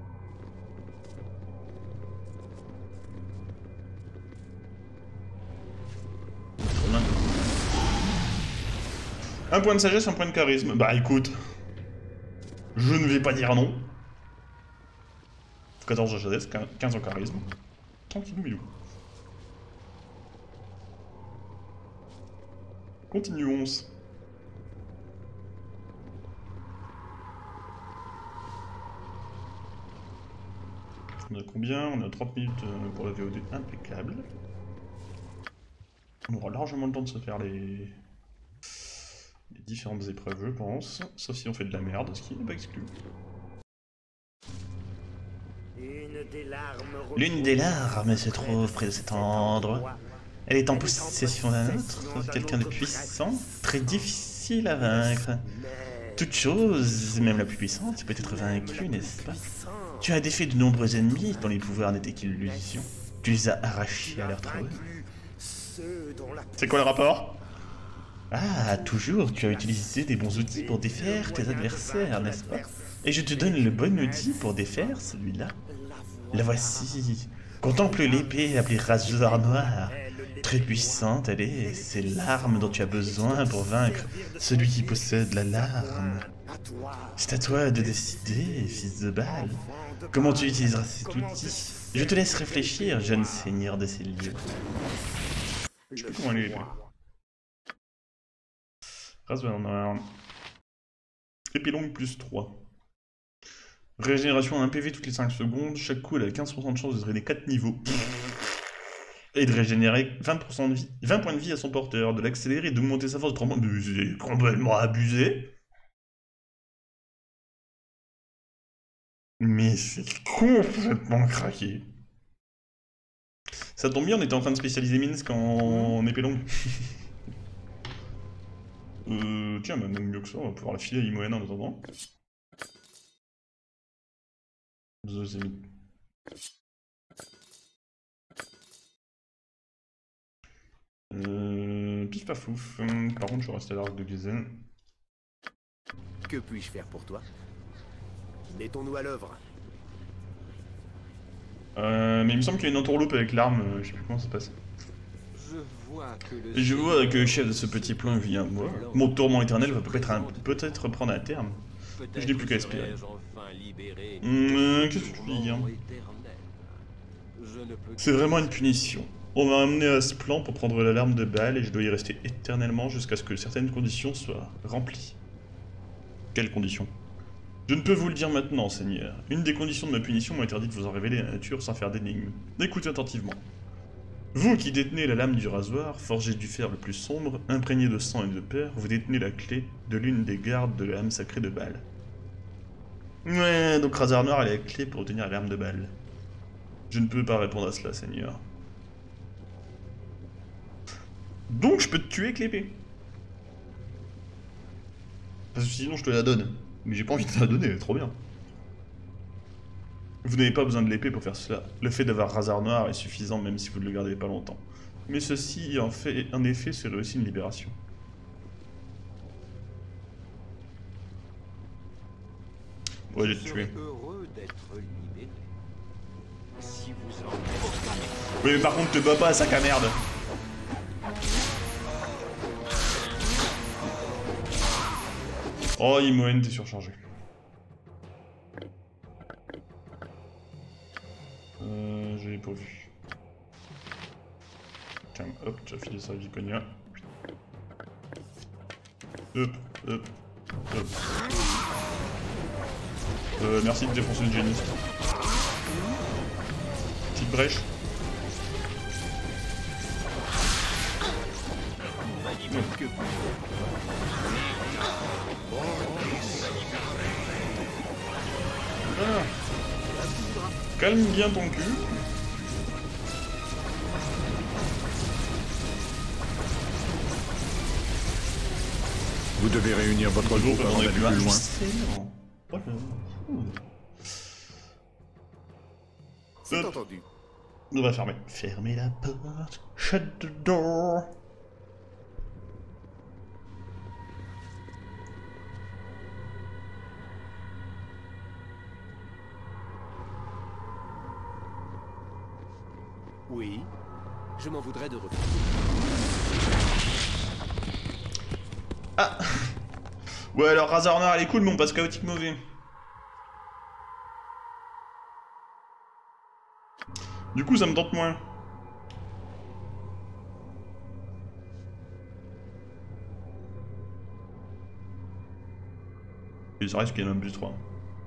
Un point de sagesse, un point de charisme. Bah écoute, je ne vais pas dire non. quatorze de sagesse, quinze en charisme. Tranquillou milou. Continuons. On a combien? On a trente minutes pour la V O D, impeccable. On aura largement le temps de se faire les... les différentes épreuves, je pense. Sauf si on fait de la merde, ce qui n'est pas exclu. L'une des larmes se trouve près de cet endroit. Elle est en possession d'un autre, quelqu'un de puissant, très difficile à vaincre. Toute chose, même la plus puissante, peut être vaincue, n'est-ce pas? Tu as défait de nombreux ennemis dont les pouvoirs n'étaient qu'illusions. Tu les as arrachés à leur trône. C'est quoi le rapport? Ah, toujours, tu as utilisé des bons outils pour défaire tes adversaires, n'est-ce pas? Et je te donne le bon outil pour défaire celui-là. La voici. Contemple l'épée appelée Rasoir Noir. Très puissante elle est, c'est l'arme dont tu as besoin pour vaincre celui qui possède la larme. C'est à toi de décider, fils de balle. Comment tu utiliseras cet outil? Je te laisse réfléchir, jeune seigneur de ces lieux. Je peux comment aller. Rasoir Noir. Épée longue plus trois. Régénération un P V toutes les cinq secondes. Chaque coup, elle a quinze pour cent de chance de drainer quatre niveaux. Et de régénérer vingt pour cent de vie, vingt points de vie à son porteur. De l'accélérer et d'augmenter sa force de tremblement. Mais c'est complètement abusé. Mais c'est complètement craqué. Ça tombe bien, on était en train de spécialiser Minsk en épée longue. euh, tiens, bah, même mieux que ça, on va pouvoir la filer à Imoen en attendant. Euh, pif paf fouf. Par contre, je vais rester à l'arc de Gizen. Que puis-je faire pour toi? Mettons-nous à l'œuvre. Euh, mais il me semble qu'il y a une entourloupe avec l'arme, euh, je sais plus comment ça se passe. Je vois que le, Et je vois que le chef de ce petit plan vient à moi. Mon tourment éternel va peut-être un... peut-être prendre un terme. Je n'ai plus qu'à espérer. Mmh, qu'est-ce que tu veux dire? C'est vraiment une punition. On m'a amené à ce plan pour prendre la larme de balle et je dois y rester éternellement jusqu'à ce que certaines conditions soient remplies. Quelles conditions? Je ne peux vous le dire maintenant, Seigneur. Une des conditions de ma punition m'a interdit de vous en révéler la nature sans faire d'énigmes. Écoutez attentivement. Vous qui détenez la lame du rasoir, forgée du fer le plus sombre, imprégné de sang et de peur, vous détenez la clé de l'une des gardes de la lame sacrée de Baal. Ouais, donc Rasoir Noir a la clé pour obtenir la lame de Baal. Je ne peux pas répondre à cela, Seigneur. Donc je peux te tuer avec l'épée. Parce que sinon je te la donne. Mais j'ai pas envie de te la donner, elle est trop bien. Vous n'avez pas besoin de l'épée pour faire cela. Le fait d'avoir Rasoir Noir est suffisant même si vous ne le gardez pas longtemps. Mais ceci, en fait, en effet, serait aussi une libération. Ouais, j'ai Je tué. serais heureux d'être libéré. Si vous en êtes... Oui, mais par contre, te bats pas, sac à merde. Oh, Imoen, t'es surchargé. Euh, j'ai pourvu. Tiens, hop, tu as filé ça à Viconia. Hop, hop, hop. Euh, merci de défoncer le génie. Petite brèche. Ah. Calme bien ton cul. Vous devez réunir votre Bonjour, groupe avant j'en ai d'aller plus un, plus loin. excellent. Voilà. Ouh. C'est Hop. entendu. On va fermer. Fermez la porte. Shut the door. Oui. Je m'en voudrais de refuser. Ah. Ouais, alors Razornar elle est cool, mais on passe chaotique mauvais. Du coup, ça me tente moins. Et ça reste qu'il y en a un plus trois.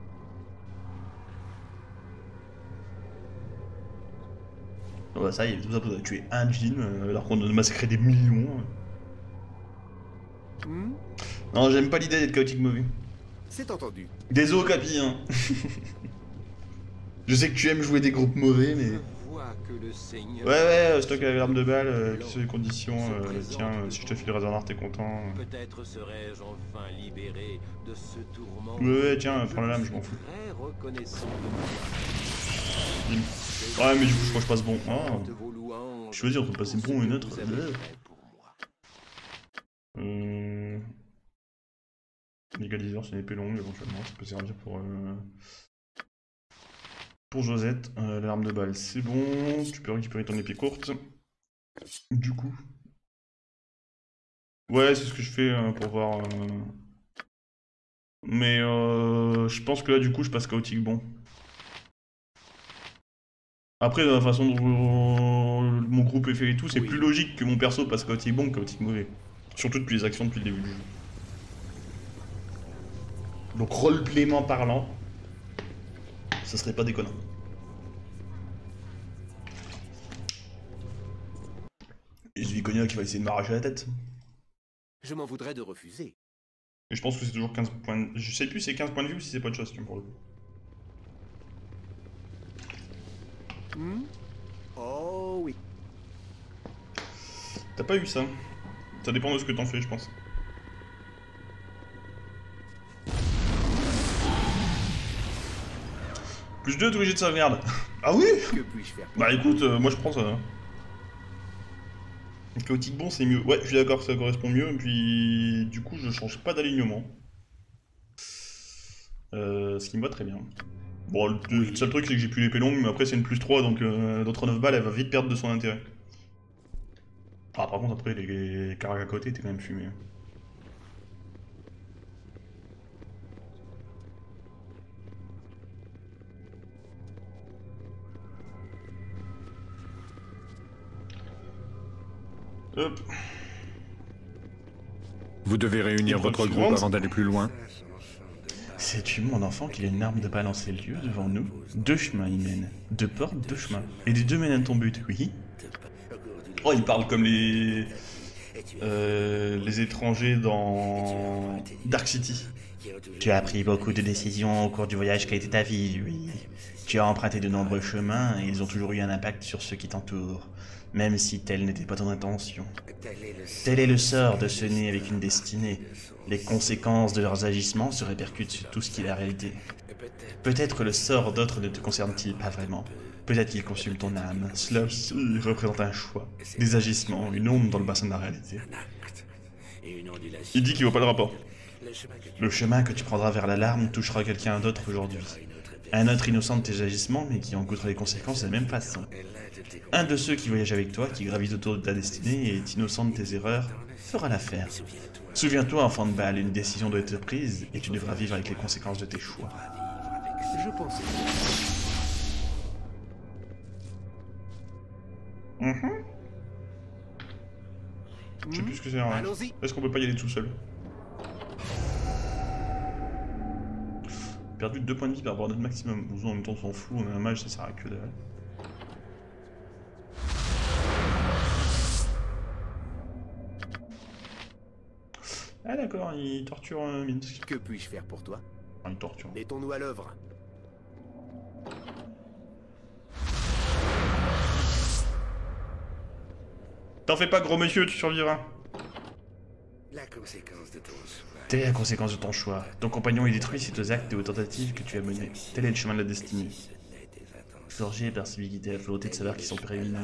Ouais, ça y est, tout ça pour tuer un djinn, euh, alors qu'on a massacré des millions. Hmm? Non, j'aime pas l'idée d'être chaotique mauvais. C'est entendu. Désolé, Capi, hein. Je sais que tu aimes jouer des groupes mauvais, mais... Je vois que le Seigneur... Ouais, ouais, stock avec l'arme de balle, euh, qui sont les conditions, euh, tiens, euh, si je te file le Razornar, t'es content. Peut-être serais-je enfin libéré de ce tourment. Ouais, ouais, tiens, prends la lame, je m'en fous. Très reconnaissant. Bim. Ouais, mais du coup, je crois que je passe bon. Ah. De vos louanges, Choisis entre passer bon ou une autre. vous avez fait pour moi. Euh... L'égaliseur, c'est une épée longue, éventuellement, ça peut servir pour... Euh... Pour Josette, euh, l'arme de balle, c'est bon, tu peux récupérer ton épée courte. Du coup... Ouais, c'est ce que je fais euh, pour voir... Euh... Mais euh, je pense que là, du coup, je passe chaotique bon. Après, de la façon dont mon groupe est fait et tout, c'est Oui. plus logique que mon perso passe chaotique bon que chaotique mauvais. Surtout depuis les actions depuis le début du jeu. Donc, roleplayment parlant, ça serait pas déconnant. Et c'est Viconia qui va essayer de m'arracher la tête. Je m'en voudrais de refuser. Et je pense que c'est toujours quinze points de... Je sais plus si c'est quinze points de vue ou si c'est pas de chose, pour le coup. Hmm? Oh oui. T'as pas eu ça. Ça dépend de ce que t'en fais, je pense. Plus deux, tous les jets de sauvegarde. Ah oui. Que puis-je faire pour Bah toi? écoute, euh, moi je prends ça. Chaotique bon, c'est mieux. Ouais, je suis d'accord, ça correspond mieux. Et puis, du coup, je change pas d'alignement. Euh, ce qui me va très bien. Bon, le, le seul truc, c'est que j'ai plus l'épée longue, mais après, c'est une plus trois, donc euh, notre neuf balles, elle va vite perdre de son intérêt. Ah, par contre, après, les, les caracs à côté étaient quand même fumés. Hop. Vous devez réunir Épreuve votre groupe suivante. avant d'aller plus loin. Sais-tu, mon enfant, qu'il y a une arme de balancer lieu devant nous? Deux chemins y mènent. Deux portes, deux chemins. Et les deux mènent à ton but, oui? Oh, il parle comme les... Euh, les étrangers dans... Dark City. Tu as pris beaucoup de décisions au cours du voyage qu'a été ta vie, oui. Tu as emprunté de nombreux chemins et ils ont toujours eu un impact sur ceux qui t'entourent, même si telle n'était pas ton intention. Tel est le sort de ceux nés avec une destinée. Les conséquences de leurs agissements se répercutent sur tout ce qui est la réalité. Peut-être le sort d'autres ne te concerne-t-il pas vraiment. Peut-être qu'il consume ton âme. Cela aussi représente un choix, des agissements, une onde dans le bassin de la réalité. Il dit qu'il voit pas le rapport. Le chemin que tu prendras vers l'alarme touchera quelqu'un d'autre aujourd'hui. Un autre innocent de tes agissements, mais qui en goûtera les conséquences de la même façon. Un de ceux qui voyagent avec toi, qui gravite autour de ta destinée et est innocent de tes erreurs, fera l'affaire. Souviens-toi, enfant de balle, une décision doit être prise et tu devras vivre avec les conséquences de tes choix. Je pensais. Mm-hmm. Je sais plus ce que c'est. Hein. Allons-y. Est-ce qu'on peut pas y aller tout seul? Perdu deux points de vie par rapport à notre maximum. Nous, en même temps, on s'en fout, on a un mage, ça sert à que dalle. Ah d'accord, il torture euh, Minsk. Que puis-je faire pour toi? Enfin, il torture. Mettons-nous à l'œuvre. T'en fais pas, gros monsieur, tu survivras. La conséquence de ton choix. Telle est la conséquence de ton choix. Ton compagnon est détruit suite aux actes et aux tentatives que tu as menés. Tel est le chemin de la destinée. Forgé par celui qui t'a la volonté de savoir qui sont prééminents.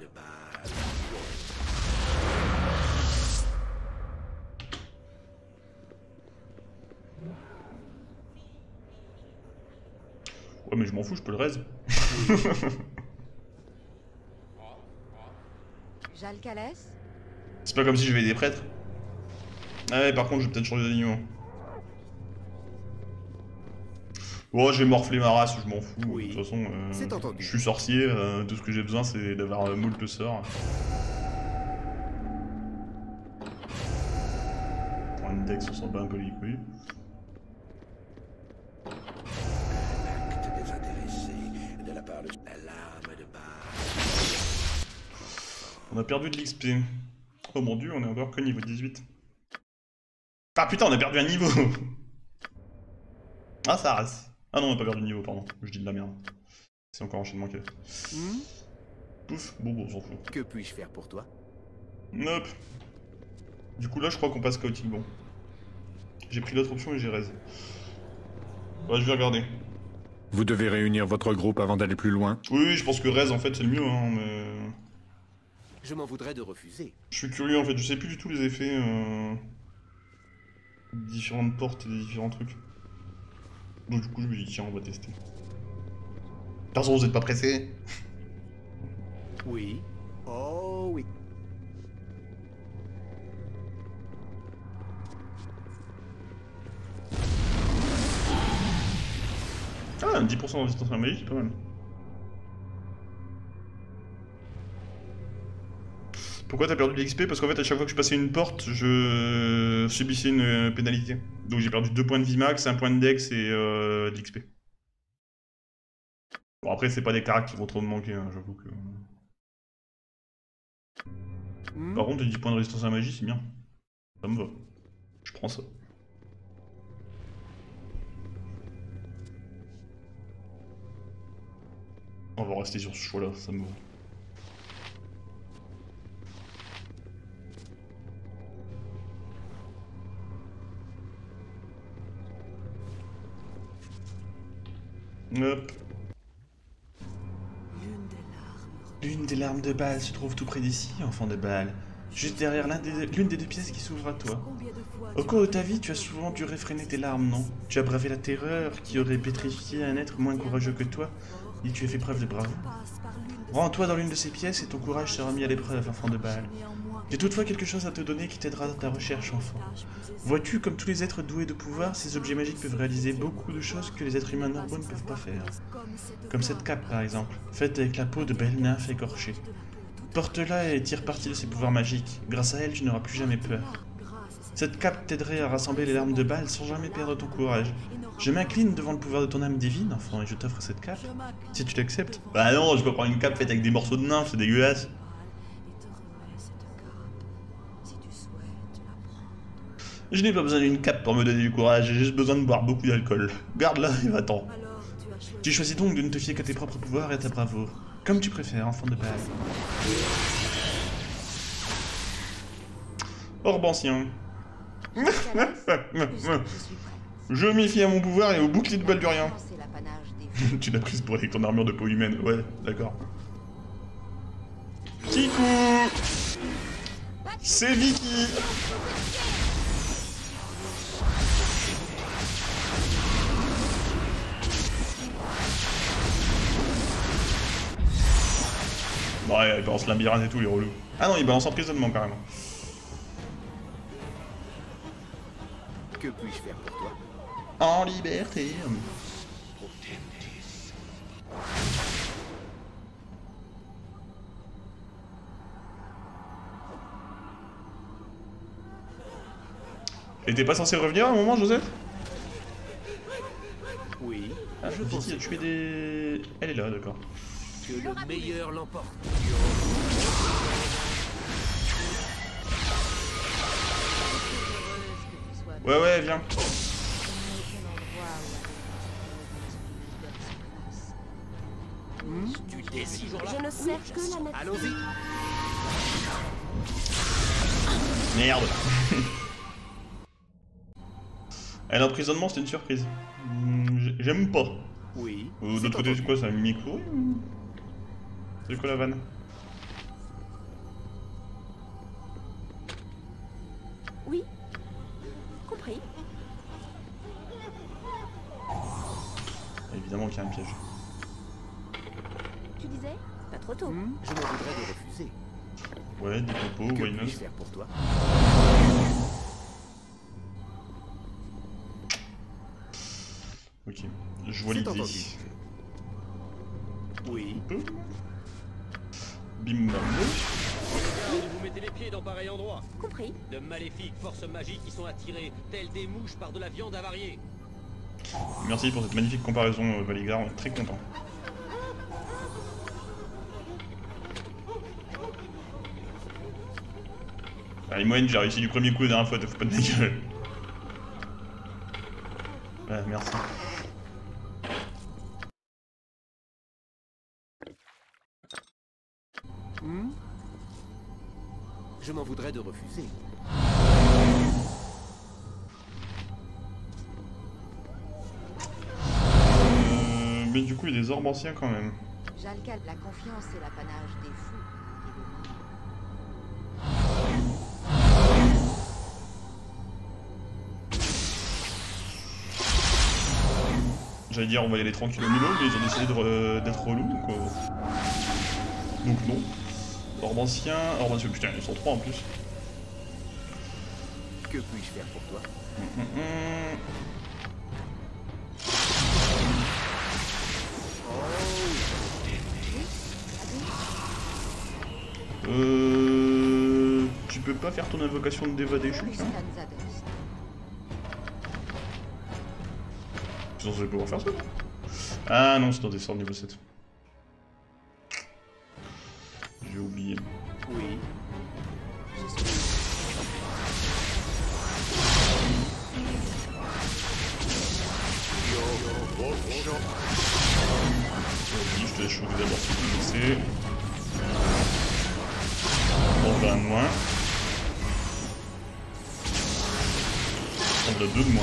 Ouais, mais je m'en fous, je peux le raise. Jalcalès? C'est pas comme si je vais des prêtres. Ah ouais, par contre, je vais peut-être changer d'animal. Bon, je vais morfler ma race, je m'en fous. Oui. De toute façon, euh, C'est entendu. je suis sorcier, euh, tout ce que j'ai besoin, c'est d'avoir euh, moult sorts. Pour une dex, on s'en bat un peu les couilles. Acte désintéressé de la part de la lame de base. On a perdu de l'X P. Oh mon dieu, on est encore que niveau dix-huit. Ah putain, on a perdu un niveau. Ah, ça rase. Ah non, on a pas perdu de niveau, pardon. Je dis de la merde. C'est encore enchaînement qu'il y a. Hmm? Pouf, bon, bon, on s'en fout. Que puis-je faire pour toi? Hop. Du coup, là, je crois qu'on passe chaotique. Bon. J'ai pris l'autre option et j'ai raise. Ouais, je vais regarder. Vous devez réunir votre groupe avant d'aller plus loin. Oui, oui, je pense que raise, en fait, c'est le mieux, hein, mais... Je m'en voudrais de refuser. Je suis curieux, en fait. Je sais plus du tout les effets... Euh... différentes portes et des différents trucs. Donc, du coup, je me dis, tiens, on va tester. De toute façon, vous êtes pas pressés. Oui. Oh oui. Ah, un dix pour cent de résistance à la magie, c'est pas mal. Pourquoi t'as perdu de l'X P? Parce qu'en fait, à chaque fois que je passais une porte, je subissais une pénalité. Donc j'ai perdu deux points de vie max, un point de dex et euh, de l'X P. Bon, après, c'est pas des caractères qui vont trop me manquer, hein, j'avoue que... Hmm? Par contre, les dix points de résistance à la magie, c'est bien. Ça me va. Je prends ça. On va rester sur ce choix-là, ça me va. Hop. L'une des larmes de Baal se trouve tout près d'ici, enfant de Baal. Juste derrière l'une des, l'une des deux pièces qui s'ouvre à toi. Au cours de ta vie, tu as souvent dû réfréner tes larmes, non? Tu as bravé la terreur qui aurait pétrifié un être moins courageux que toi, et tu as fait preuve de bravoure. Rends-toi dans l'une de ces pièces et ton courage sera mis à l'épreuve, enfant de Baal. J'ai toutefois quelque chose à te donner qui t'aidera dans ta recherche, enfant. Vois-tu, comme tous les êtres doués de pouvoir, ces objets magiques peuvent réaliser beaucoup de choses que les êtres humains normaux ne peuvent pas faire. Comme cette cape, par exemple, faite avec la peau de belles nymphes écorchées. Porte-la et tire parti de ses pouvoirs magiques. Grâce à elle, tu n'auras plus jamais peur. Cette cape t'aiderait à rassembler les larmes de Baal sans jamais perdre ton courage. Je m'incline devant le pouvoir de ton âme divine, enfant, et je t'offre cette cape. Si tu l'acceptes. Bah non, je peux prendre une cape faite avec des morceaux de nymphes, c'est dégueulasse. Je n'ai pas besoin d'une cape pour me donner du courage, j'ai juste besoin de boire beaucoup d'alcool. Garde-la et va-t'en. Tu choisis donc de ne te fier qu'à tes propres pouvoirs et à ta bravoure. Comme tu préfères, enfant de Baal. Orbancien. Je m'y fie à mon pouvoir et au bouclier de Baldurien. Tu l'as prise pour avec ton armure de peau humaine, ouais, d'accord. Petit coup. C'est Vicky. Bon, ouais, il balance labyrinthe et tout, les relous. Ah non, il balance emprisonnement carrément. Que puis-je faire pour toi? En liberté. Et t'es pas censé revenir à un moment, Joseph? Oui. Ah, je Vicky pense a tué des... Elle est là, d'accord. que le meilleur l'emporte. Ouais, ouais, viens. Tu décides. Je ne sers que la nature. Allons-y. Merde. Et l'emprisonnement, c'était une surprise. Hmm, J'aime pas. Oui. Euh, c'est D'autre côté, c'est entendu. quoi? C'est un micro? C'est quoi la vanne? Oui. Compris. Évidemment qu'il y a un piège. Tu disais? Pas trop tôt. Hmm, Je m'en voudrais de refuser. Ouais, des copeaux, Que why not? puis-je faire pour toi? Ok, je vois C'est l'idée. entendu. Oui. Bim bam boum. Vous mettez les pieds dans pareil endroit. Compris. De maléfiques forces magiques qui sont attirées, telles des mouches par de la viande avariée. Merci pour cette magnifique comparaison, euh, Valigar, on est très content. Allez, Moine, j'ai réussi du premier coup la dernière fois, te fous pas de ma gueule. Ouais, merci. Hmm, Je m'en voudrais de refuser. Euh, mais du coup, il y a des orbes anciens quand même. Jalcal, la confiance est l'apanage des fous. Et J'allais dire on va y aller tranquille au niveau, mais ils ont décidé de re- d'être relous, donc... euh, Donc non. Orbe ancien... Orbe ancien, putain, ils sont trois en plus. Que puis-je faire pour toi? Hum, hum, hum. Euh... Tu peux pas faire ton invocation de déva déchu, ça? Tu es censé pouvoir faire ça? Ah non, c'est dans des sorts niveau sept. J'ai oublié. Oui. Vas-y, je te laisse chauffer d'abord si tu veux laisser. On va un de moins. On a deux de moins.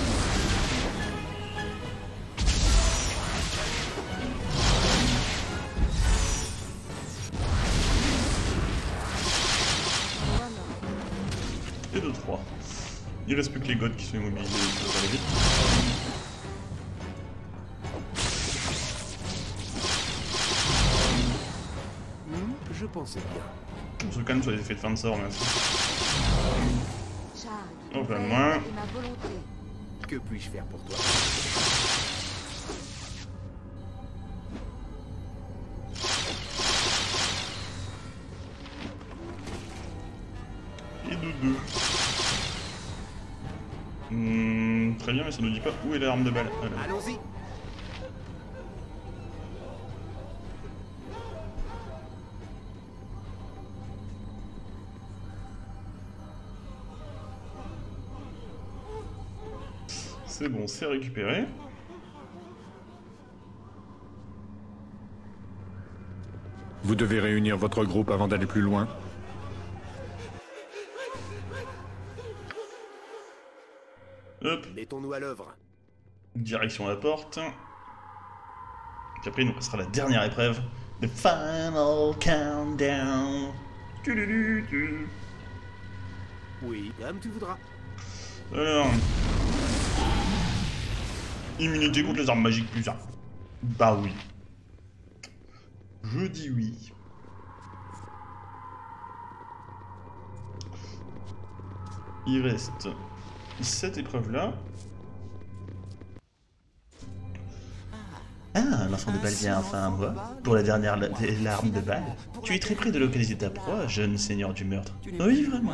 Et deux trois. Il reste plus que les gods qui sont immobilisés, ça va aller vite. Hmm, Je pensais bien. On se calme sur les effets de fin de sort, merci. Charles, Oh, ben, ton moi. verbe est ma volonté. Que puis-je faire pour toi? Et deux deux. Hmm, très bien, mais ça nous dit pas où est l'arme de balle. Ah, là. Allons-y. C'est bon, c'est récupéré. Vous devez réunir votre groupe avant d'aller plus loin. Hop, Mettons-nous à l'œuvre. direction la porte. Puis après, il nous restera la dernière épreuve. The Final Countdown. Tuduludu. Oui, comme tu voudras. Alors... Immunité contre les armes magiques plus un. Bah oui. Je dis oui. il reste cette épreuve-là. Ah, l'enfant de balle vient enfin à moi. Pour la dernière la des larmes de balle. Tu es très près de localiser ta proie, jeune seigneur du meurtre. Oui, vraiment.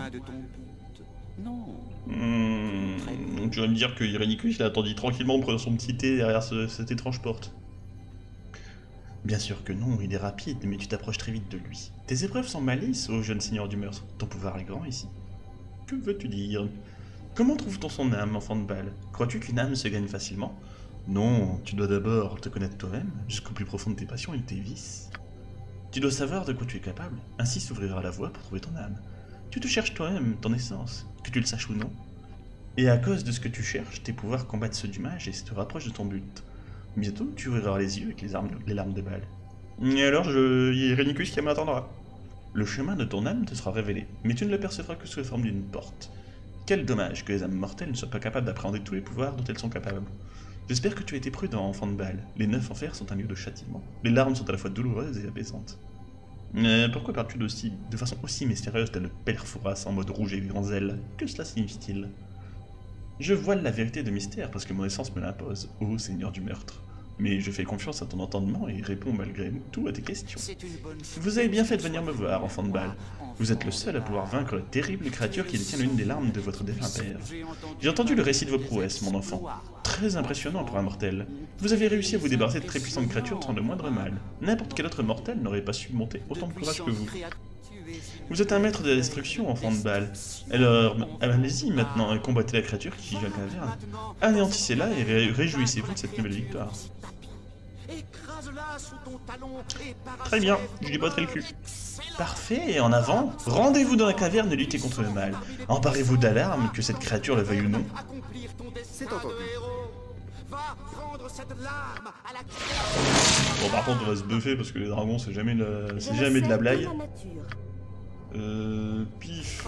Mmh, tu vas me dire que Irenicus, il a attendu tranquillement pour son petit thé derrière ce, cette étrange porte. Bien sûr que non, il est rapide, mais tu t'approches très vite de lui. Tes épreuves sont malices, ô jeune seigneur du meurtre. Ton pouvoir est grand ici. Que veux-tu dire? Comment trouve-t-on son âme, enfant de balle? Crois-tu qu'une âme se gagne facilement? Non, tu dois d'abord te connaître toi-même, jusqu'au plus profond de tes passions et de tes vices. Tu dois savoir de quoi tu es capable, ainsi s'ouvrira la voie pour trouver ton âme. Tu te cherches toi-même, ton essence, que tu le saches ou non. Et à cause de ce que tu cherches, tes pouvoirs combattent ceux du mage et te rapprochent de ton but. Bientôt, tu ouvriras les yeux avec les, armes, les larmes de balle. Et alors, je... il y a Irenicus qui m'attendra. Le chemin de ton âme te sera révélé, mais tu ne l'apercevras que sous la forme d'une porte. Quel dommage que les âmes mortelles ne soient pas capables d'appréhender tous les pouvoirs dont elles sont capables. J'espère que tu as été prudent, enfant de balle. Les neuf enfers sont un lieu de châtiment. Les larmes sont à la fois douloureuses et apaisantes. Mais pourquoi parles-tu d'aussi, de façon aussi mystérieuse tel le père Fouras en mode rouge et grands ailes? Que cela signifie-t-il? Je voile la vérité de mystère parce que mon essence me l'impose, ô seigneur du meurtre. Mais je fais confiance à ton entendement et réponds malgré tout à tes questions. Vous avez bien fait de venir me voir, enfant de balle. Vous êtes le seul à pouvoir vaincre la terrible créature qui détient l'une des larmes de votre défunt père. J'ai entendu le récit de vos prouesses, mon enfant. Très impressionnant pour un mortel. Vous avez réussi à vous débarrasser de très puissantes créatures sans le moindre mal. N'importe quel autre mortel n'aurait pas su monter autant de courage que vous. Vous êtes un maître de la destruction, enfant de balle. Alors, allez-y maintenant, combattez la créature qui vient de la caverne. Anéantissez-la et ré réjouissez-vous de cette nouvelle victoire. Très bien, je lui botterai le cul. Parfait, en avant. Rendez-vous dans la caverne et luttez contre le mal. Emparez-vous d'alarme, que cette créature le veuille ou non. C'est entendu. Bon, par contre, on va se buffer parce que les dragons, c'est jamais, la... c'est jamais de la blague. Euh... Pif.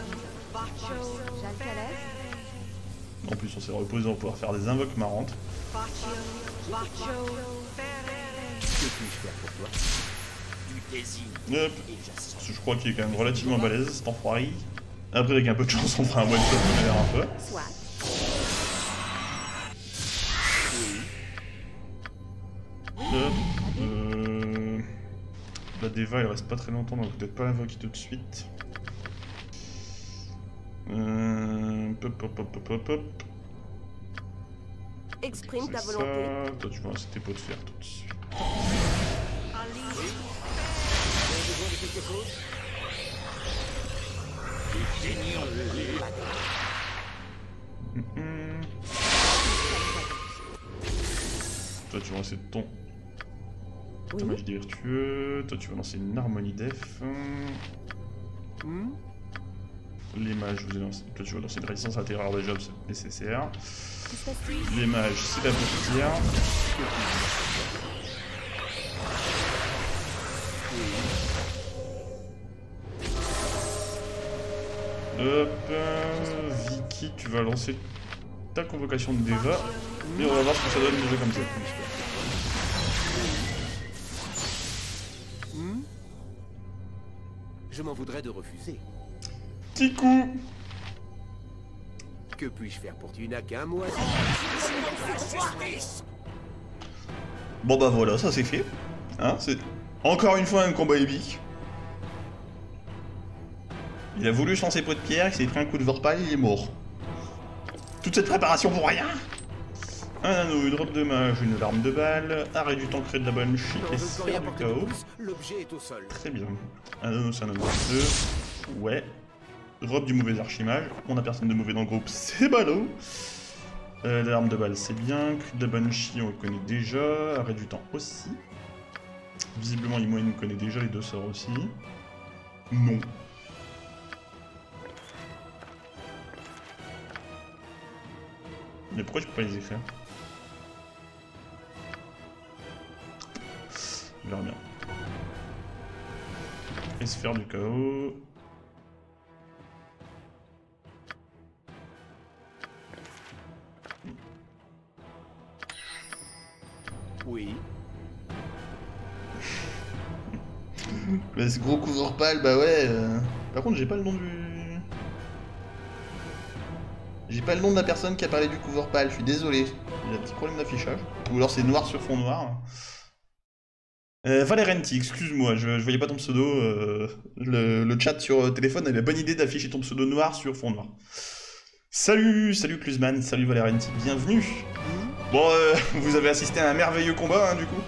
En plus, on s'est reposé, on va pouvoir faire des invoques marrantes. Que puis-je faire pour toi? Hop. Je crois qu'il est quand même relativement balèze, cet enfoiré. Après, avec un peu de chance, on fera un one shot, on a l'air un peu. Hop. Euh... La Deva, il reste pas très longtemps, donc peut-être pas l'invoquer tout de suite. Euh... Pop, pop, pop, pop, pop, pop. Exprime ta C'est volonté. ça. Toi, tu vas lancer tes pots de fer tout de suite. Mm -mm. Toi, tu vas lancer ton. Oui. Ta magie des vertueux. Toi, tu vas lancer une harmonie def. Hmm? Les mages, je vous ai lancé. Toi, tu vas lancer une résistance à la terreur des jobs, c'est nécessaire. Que se passe-t-il? Les mages, c'est la bouclière. Hop, euh, Vicky, tu vas lancer ta convocation de Deva. Et on va voir ce que ça donne déjà comme ça. Hmm? Je m'en voudrais de refuser. Petit coup. Que puis-je faire pour toi? Tu n'as qu'un mois. Bon bah voilà, ça c'est fait. Hein, c'est encore une fois un combat épique. Il a voulu lancer pots de pierre, il s'est pris un coup de vorpal, il est mort. Toute cette préparation pour rien. Un anneau, une robe de mage, une larme de balle, arrêt du temps créé de la bonne chic et sphère du chaos. L'objet est au sol. Très bien. Un anneau, c'est un anneau de deux. Ouais. Robe du mauvais archimage. On a personne de mauvais dans le groupe, c'est ballot. Euh, L'arme de balle, c'est bien. Cri de la Banshee, on le connaît déjà. Arrêt du temps aussi. Visiblement, Imoen nous connaît déjà, les deux sorts aussi. Non. Mais pourquoi je peux pas les écrire? On verra bien. Et sphère du chaos. Oui. Mais ce gros couvre-pâle, bah ouais. Euh... Par contre, j'ai pas le nom du. J'ai pas le nom de la personne qui a parlé du cover pâle, je suis désolé. Il y a un petit problème d'affichage. Ou alors c'est noir sur fond noir. Euh, Valerenti, excuse-moi, je, je voyais pas ton pseudo. Euh, le, le chat sur téléphone avait la bonne idée d'afficher ton pseudo noir sur fond noir. Salut, salut Klusman, salut Valerenti, bienvenue. Bon, euh, vous avez assisté à un merveilleux combat, hein, du coup.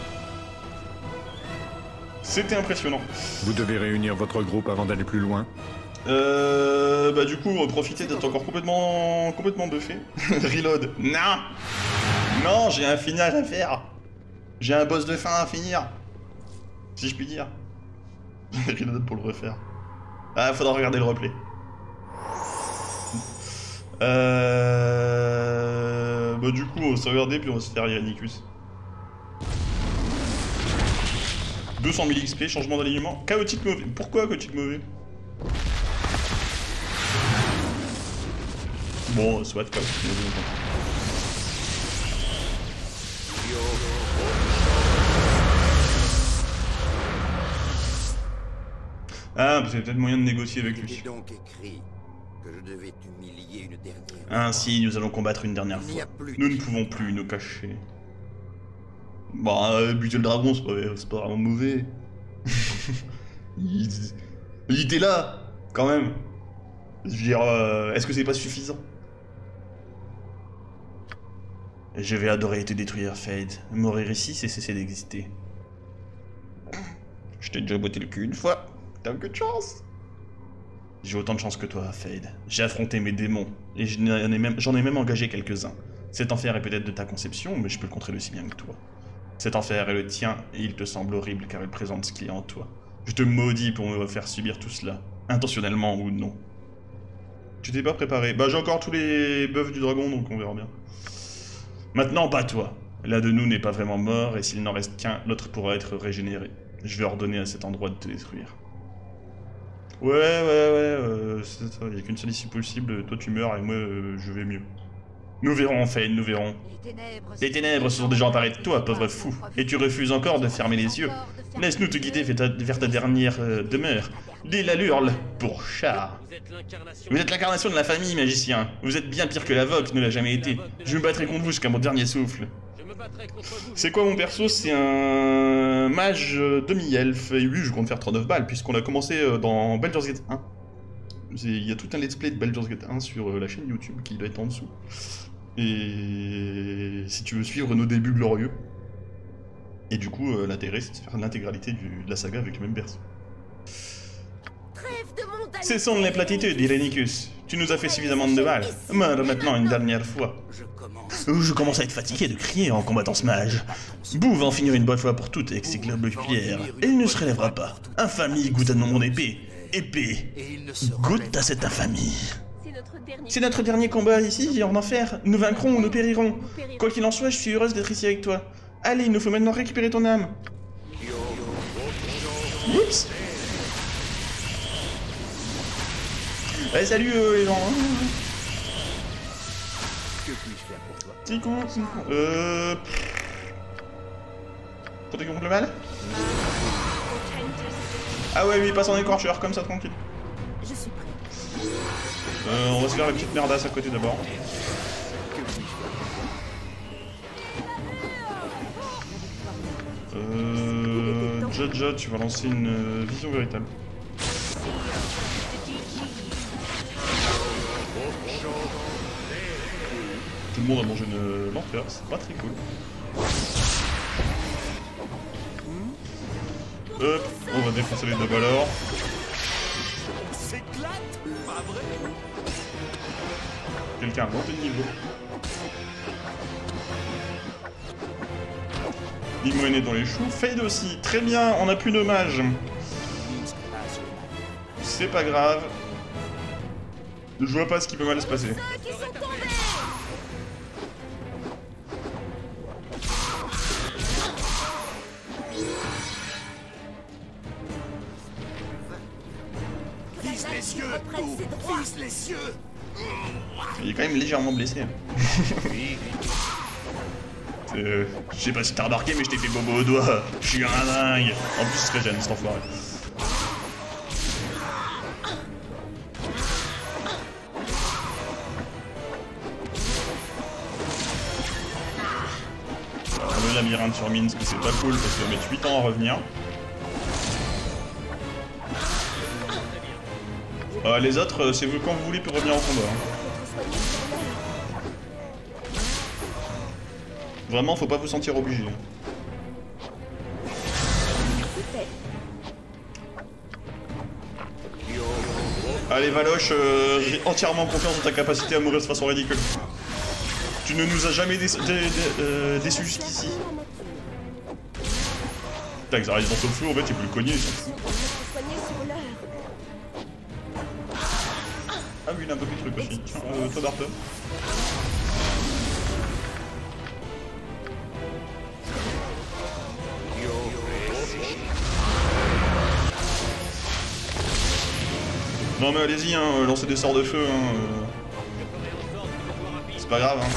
C'était impressionnant. Vous devez réunir votre groupe avant d'aller plus loin. Euh... Bah du coup, on va profiter d'être encore complètement... complètement buffé. Reload. Non. Non, j'ai un finage à faire. J'ai un boss de fin à finir. Si je puis dire. Reload pour le refaire. Ah, faudra regarder le replay. Euh... Bah du coup, on va se regarder puis on va se faire Irenicus. deux cent mille X P, changement d'alignement. Chaotique mauvais. Pourquoi chaotique mauvais? Bon, soit chaotique mauvais. Ah, vous avez peut-être moyen de négocier avec lui. Donc écrit que je devais t'humilier une dernière. Ainsi, nous allons combattre une dernière fois. Nous ne pouvons plus nous cacher. Bon, euh, buter le dragon, c'est pas, pas vraiment mauvais. il, il était là, quand même. Je veux dire, euh, est-ce que c'est pas suffisant? Je vais adorer te détruire, Fade. Mourir ici, c'est cesser d'exister. Je t'ai déjà botté le cul une fois. T'as que de chance. J'ai autant de chance que toi, Fade. J'ai affronté mes démons, et j'en ai même, j'en ai même engagé quelques-uns. Cet enfer est peut-être de ta conception, mais je peux le contrer aussi bien que toi. Cet enfer est le tien, et il te semble horrible car il présente ce qui est en toi. Je te maudis pour me faire subir tout cela, intentionnellement ou non. Tu t'es pas préparé? Bah j'ai encore tous les buffs du dragon, donc on verra bien. Maintenant, pas toi. L'un de nous n'est pas vraiment mort, et s'il n'en reste qu'un, l'autre pourra être régénéré. Je vais ordonner à cet endroit de te détruire. Ouais, ouais, ouais, euh, c'est ça, il n'y a qu'une seule issue possible, toi tu meurs et moi euh, je vais mieux. Nous verrons, Fade, nous verrons. Les ténèbres se sont déjà emparées de toi, pauvre fou, et tu refuses encore de fermer les yeux. Laisse-nous te guider vers ta, vers ta dernière euh, demeure. L'île à l'hurle, pour Char. Vous êtes l'incarnation de la famille, magicien. Vous êtes bien pire que la Vogue ne l'a jamais été. Je me battrai contre vous jusqu'à mon dernier souffle. C'est quoi mon perso? C'est un mage demi-elfe. Et oui, je compte faire trente-neuf balles, puisqu'on a commencé dans Baldur's Gate un. Il y a tout un let's play de Baldur's Gate un sur la chaîne YouTube qui doit être en dessous. Et si tu veux suivre nos débuts glorieux. Et du coup, euh, l'intérêt, c'est de faire l'intégralité de la saga avec le même perso. Cessons les platitudes, Irenicus. Tu nous as fait suffisamment de mal. Meurs maintenant une dernière fois. Je commence à être fatigué de crier en combattant ce mage. Boo va en finir une bonne fois pour toutes avec ses globes oculaires. Et il ne se relèvera pas. Infamie goûte à mon épée. Épée, goûte à cette infamie. C'est notre dernier combat ici, en enfer. Nous vaincrons ou nous périrons. Quoi qu'il en soit, je suis heureuse d'être ici avec toi. Allez, il nous faut maintenant récupérer ton âme. Oups. Ouais, salut euh, les gens. Que puis-je faire pour toi? Petit con. Euh... Protection contre le mal. Ah ouais, oui, passe en écorcheur, comme ça, tranquille. Je suis prêt. Euh, on va se faire la petite merdasse à côté d'abord. Euh... Jaja, tu vas lancer une euh, vision véritable. Tout le monde a mangé une lenteur, c'est pas très cool. Hop, on va défoncer les deux alors. Quelqu'un a monté de niveau. Limo est né dans les choux. Fade aussi. Très bien, on a plus de mages. C'est pas grave. Je vois pas ce qui peut mal se passer. Vise les cieux, vise les cieux. Il est quand même légèrement blessé. euh, je sais pas si t'as remarqué, mais je t'ai fait bobo au doigt. Je suis un dingue. En plus, ce serait gêne, cet enfoiré. Le labyrinthe sur Minsk, c'est pas cool parce qu'il va mettre huit ans à revenir. Euh, les autres, c'est vous quand vous voulez pour revenir en combat. Hein. Vraiment, faut pas vous sentir obligé. Allez Valoche, euh, j'ai entièrement confiance en ta capacité à mourir de façon ridicule. Tu ne nous as jamais dé dé dé euh, déçus jusqu'ici. Putain, que ça reste dans ce flou, en fait, il peut le cogner, il s'en fout. Ah oui, il a un peu plus de trucs aussi. Tiens, euh, toi d'Arte. Non mais allez-y, hein, lancez des sorts de feu, hein. Euh... C'est pas grave, hein.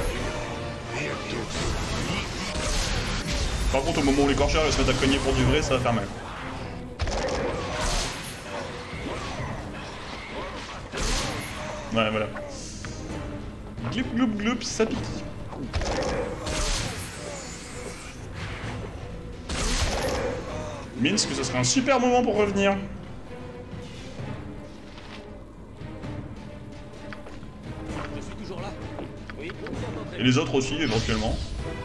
Par contre, au moment où les corchères se mettent à cogner pour du vrai, ça va faire mal. Ouais, voilà. Gloup gloup gloup, ça pique. Minsk, ce serait un super moment pour revenir. Je suis toujours là. Oui, on vous entend très Et bien. les autres aussi, éventuellement.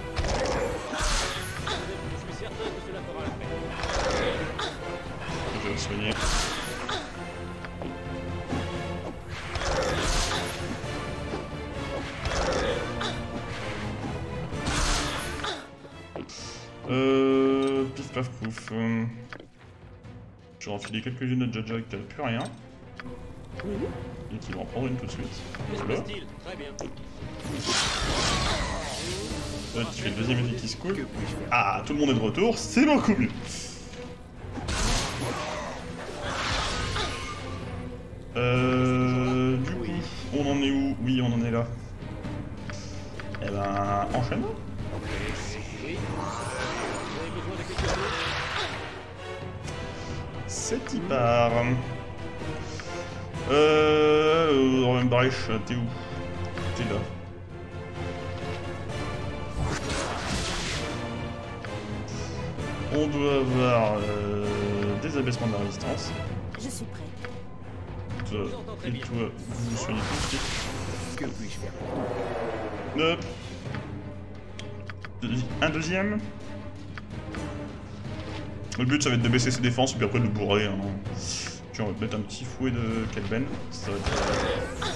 Je suis certain que cela fera l'affaire. Je vais le soigner. Euh... Pif paf pouf. Euh... Je vais enfiler quelques-unes de Jaja qui n'avaient plus rien. Et qui vont en prendre une tout de suite. Que se Voilà. passe-t-il? Très bien. Là, tu fais le deuxième effet qui se coule. Ah, tout le monde est de retour, c'est beaucoup mieux. Euh... Du coup, on en est où? Oui, on en est là. Eh ben, enchaîne. Oui. Vous avez besoin de quelque chose? C'est y part. Euh... euh Brèche, t'es où? T'es là. On doit avoir euh, des abaissements de la résistance. Je suis prête. Toi et toi, vous vous soignez tout de suite. Que puis-je faire pour toi? Hop. Deuxi- Un deuxième. Le but ça va être de baisser ses défenses et puis après de le bourrer. Hein. Tiens, on va te mettre un petit fouet de Kelben. Ça va être...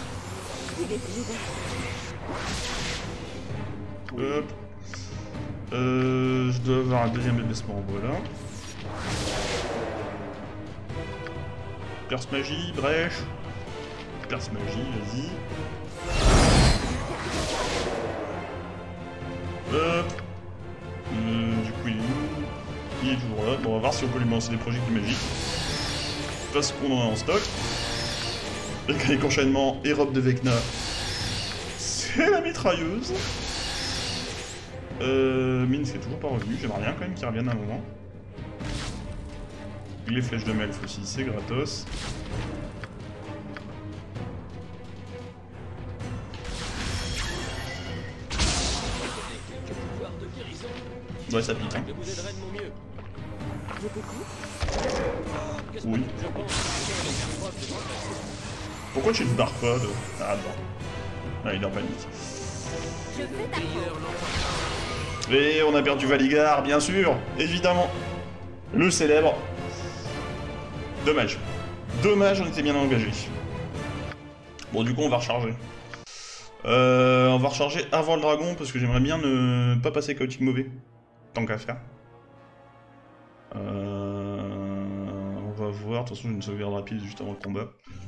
Hop. Euh, je dois avoir un deuxième abaissement, voilà. Perce magie, brèche. Perce magie, vas-y. Hop. Euh, du coup, il est où? Il est toujours là. Bon, on va voir si on peut lui lancer des projectiles magiques. Parce qu'on en a en stock. Mécanique enchaînement et robe de Vecna. C'est la mitrailleuse. Euh, Minsk est toujours pas revenu. J'aimerais bien quand même qu'il revienne un moment. Les flèches de Melf aussi, c'est gratos. Pouvoir de guérison. Ouais, ça pique, hein. Je vous aiderai de mon mieux. Je t'écoute. Qu'est-ce Oui. que je pense que faire preuve de grande patience. Pourquoi tu ne barres pas de... Ah bon. Ah, il est en panique. Je vais t'apprendre. Et on a perdu Valigar, bien sûr, évidemment. Le célèbre. Dommage. Dommage, on était bien engagé. Bon, du coup, on va recharger. Euh, on va recharger avant le dragon, parce que j'aimerais bien ne pas passer chaotique mauvais. Tant qu'à faire. Euh, on va voir, de toute façon, j'ai une sauvegarde rapide juste avant le combat.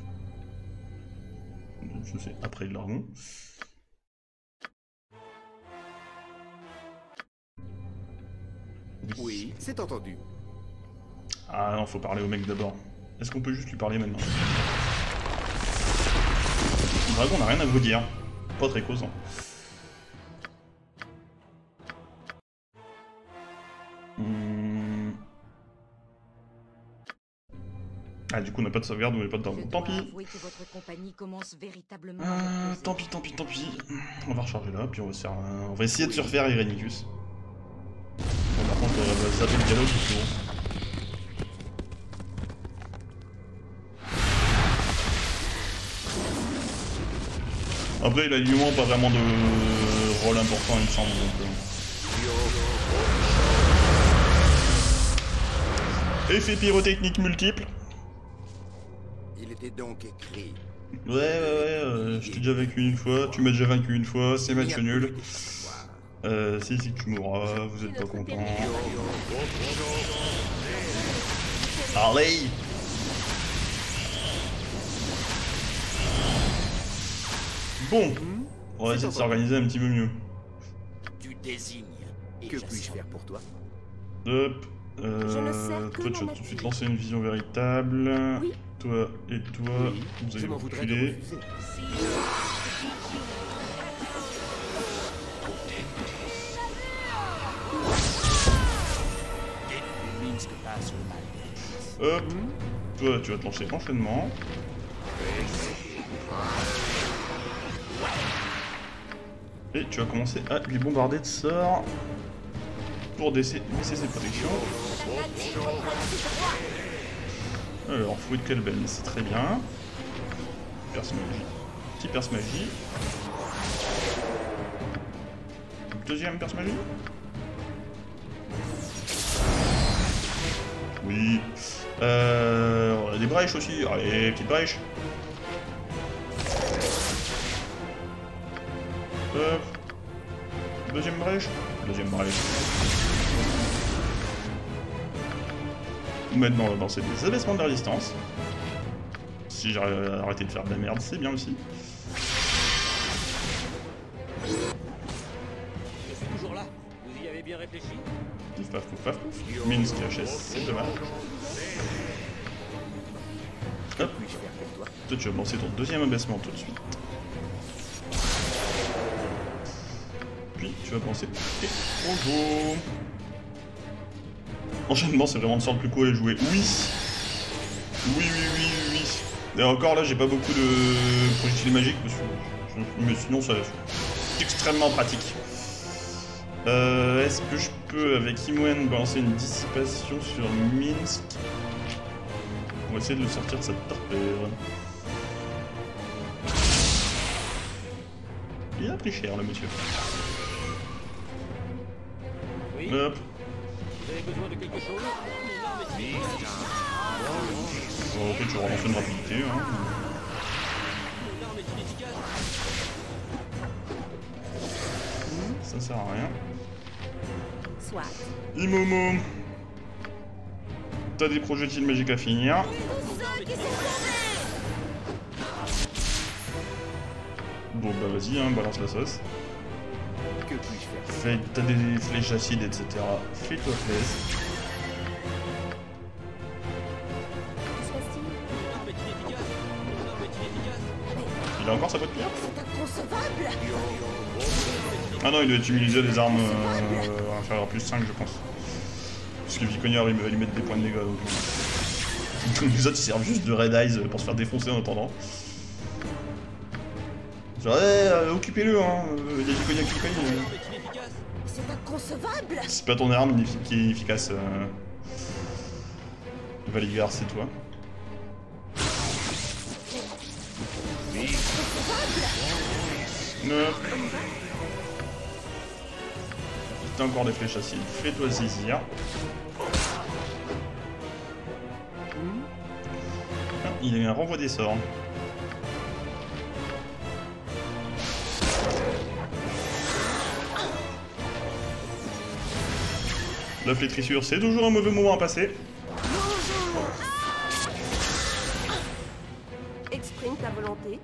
Je sais, après le dragon. Oui, c'est entendu. Ah non, faut parler au mec d'abord. Est-ce qu'on peut juste lui parler maintenant? Le dragon n'a rien à vous dire. Pas très causant. Hmm. Ah, du coup, on n'a pas de sauvegarde, on n'a pas de dragon. Tant pis. Avouer que votre compagnie commence véritablement Ah, à reposer. tant pis, tant pis, tant pis. On va recharger là, puis on va se faire. un- On va essayer de se refaire Irenicus. va zapper le dialogue du coup. Après, l'alignement, pas vraiment de rôle important, il me semble. Donc, euh... Effet pyrotechnique multiple. Il était donc écrit. Ouais, ouais, ouais, euh, je t'ai déjà vaincu une fois, tu m'as déjà vaincu une fois, c'est match nul. Euh, si, si, tu mourras, vous êtes pas content. Allez! Bon, on va essayer de s'organiser un petit peu mieux. Tu désignes. Que puis-je faire pour toi? Hop, Je ne euh, sers que toi tu vas mon tout de suite appui. lancer une vision véritable. Oui. Toi et toi, Oui, vous je allez m'en vous voudrais de reculer. refuser. Minsk passe le mal. Hop, toi tu vas te lancer enchaînement. Et tu vas commencer à lui bombarder de sorts pour baisser ses protections. Alors, fouet de Kelben, c'est très bien. Perce magie. Petit perce magie. Deuxième perce magie. Oui. Euh, on a des brèches aussi. Allez, petite brèche. Hop. Deuxième brèche. Deuxième brèche. Maintenant, on va lancer des abaissements de résistance. Si j'ai arrêté de faire de la merde, c'est bien aussi. Je suis toujours là. Vous y avez bien réfléchi? Pif paf pouf paf pouf. Minsk H S, c'est dommage. Hop. Puis-je faire pour toi? Toi, tu vas lancer ton deuxième abaissement tout de suite. Puis, tu vas penser. Et bonjour. Enchaînement, c'est vraiment le sort le plus cool à jouer. Oui. Oui, oui, oui, oui, oui. Et encore là, j'ai pas beaucoup de projectiles magiques, parce que... mais sinon, ça c'est extrêmement pratique. Euh, Est-ce que je peux, avec Imoen, balancer une dissipation sur Minsk pour essayer de le sortir de cette torpeur? Il a pris cher, le monsieur. Oui. Hop. Vous avez besoin de quelque chose? Mon arme est efficace. Bon, ok, tu relances une rapidité. Hein. Mon arme est inefficace. Ça sert à rien. Soit. Imomo. T'as des projectiles magiques à finir. Bon bah vas-y, hein, balance la sauce. Que puis-je faire pour Fais, t'as des flèches acides, et cetera. Fais-toi plaisir. Que se passe-t-il? Mon arme est inefficace. Mon arme est inefficace. Il a encore sa boîte de pierre? C'est inconcevable! Ah non, il doit utiliser des armes euh, inférieures à plus cinq, je pense. Parce que Vicognard, il va lui mettre des points de dégâts. Donc... les autres, ils servent juste de Red Eyes pour se faire défoncer en attendant. Genre, ouais, euh, occupez-le, hein. Il y a Vicognard qui cogne. Mon arme est inefficace. C'est inconcevable! C'est pas ton arme qui est efficace. Euh... Valigar, c'est toi. Neuf. T'as encore des flèches acides. Fais-toi saisir. Ah, il y a un renvoi des sorts. La flétrissure, c'est toujours un mauvais moment à passer. Exprime ta volonté.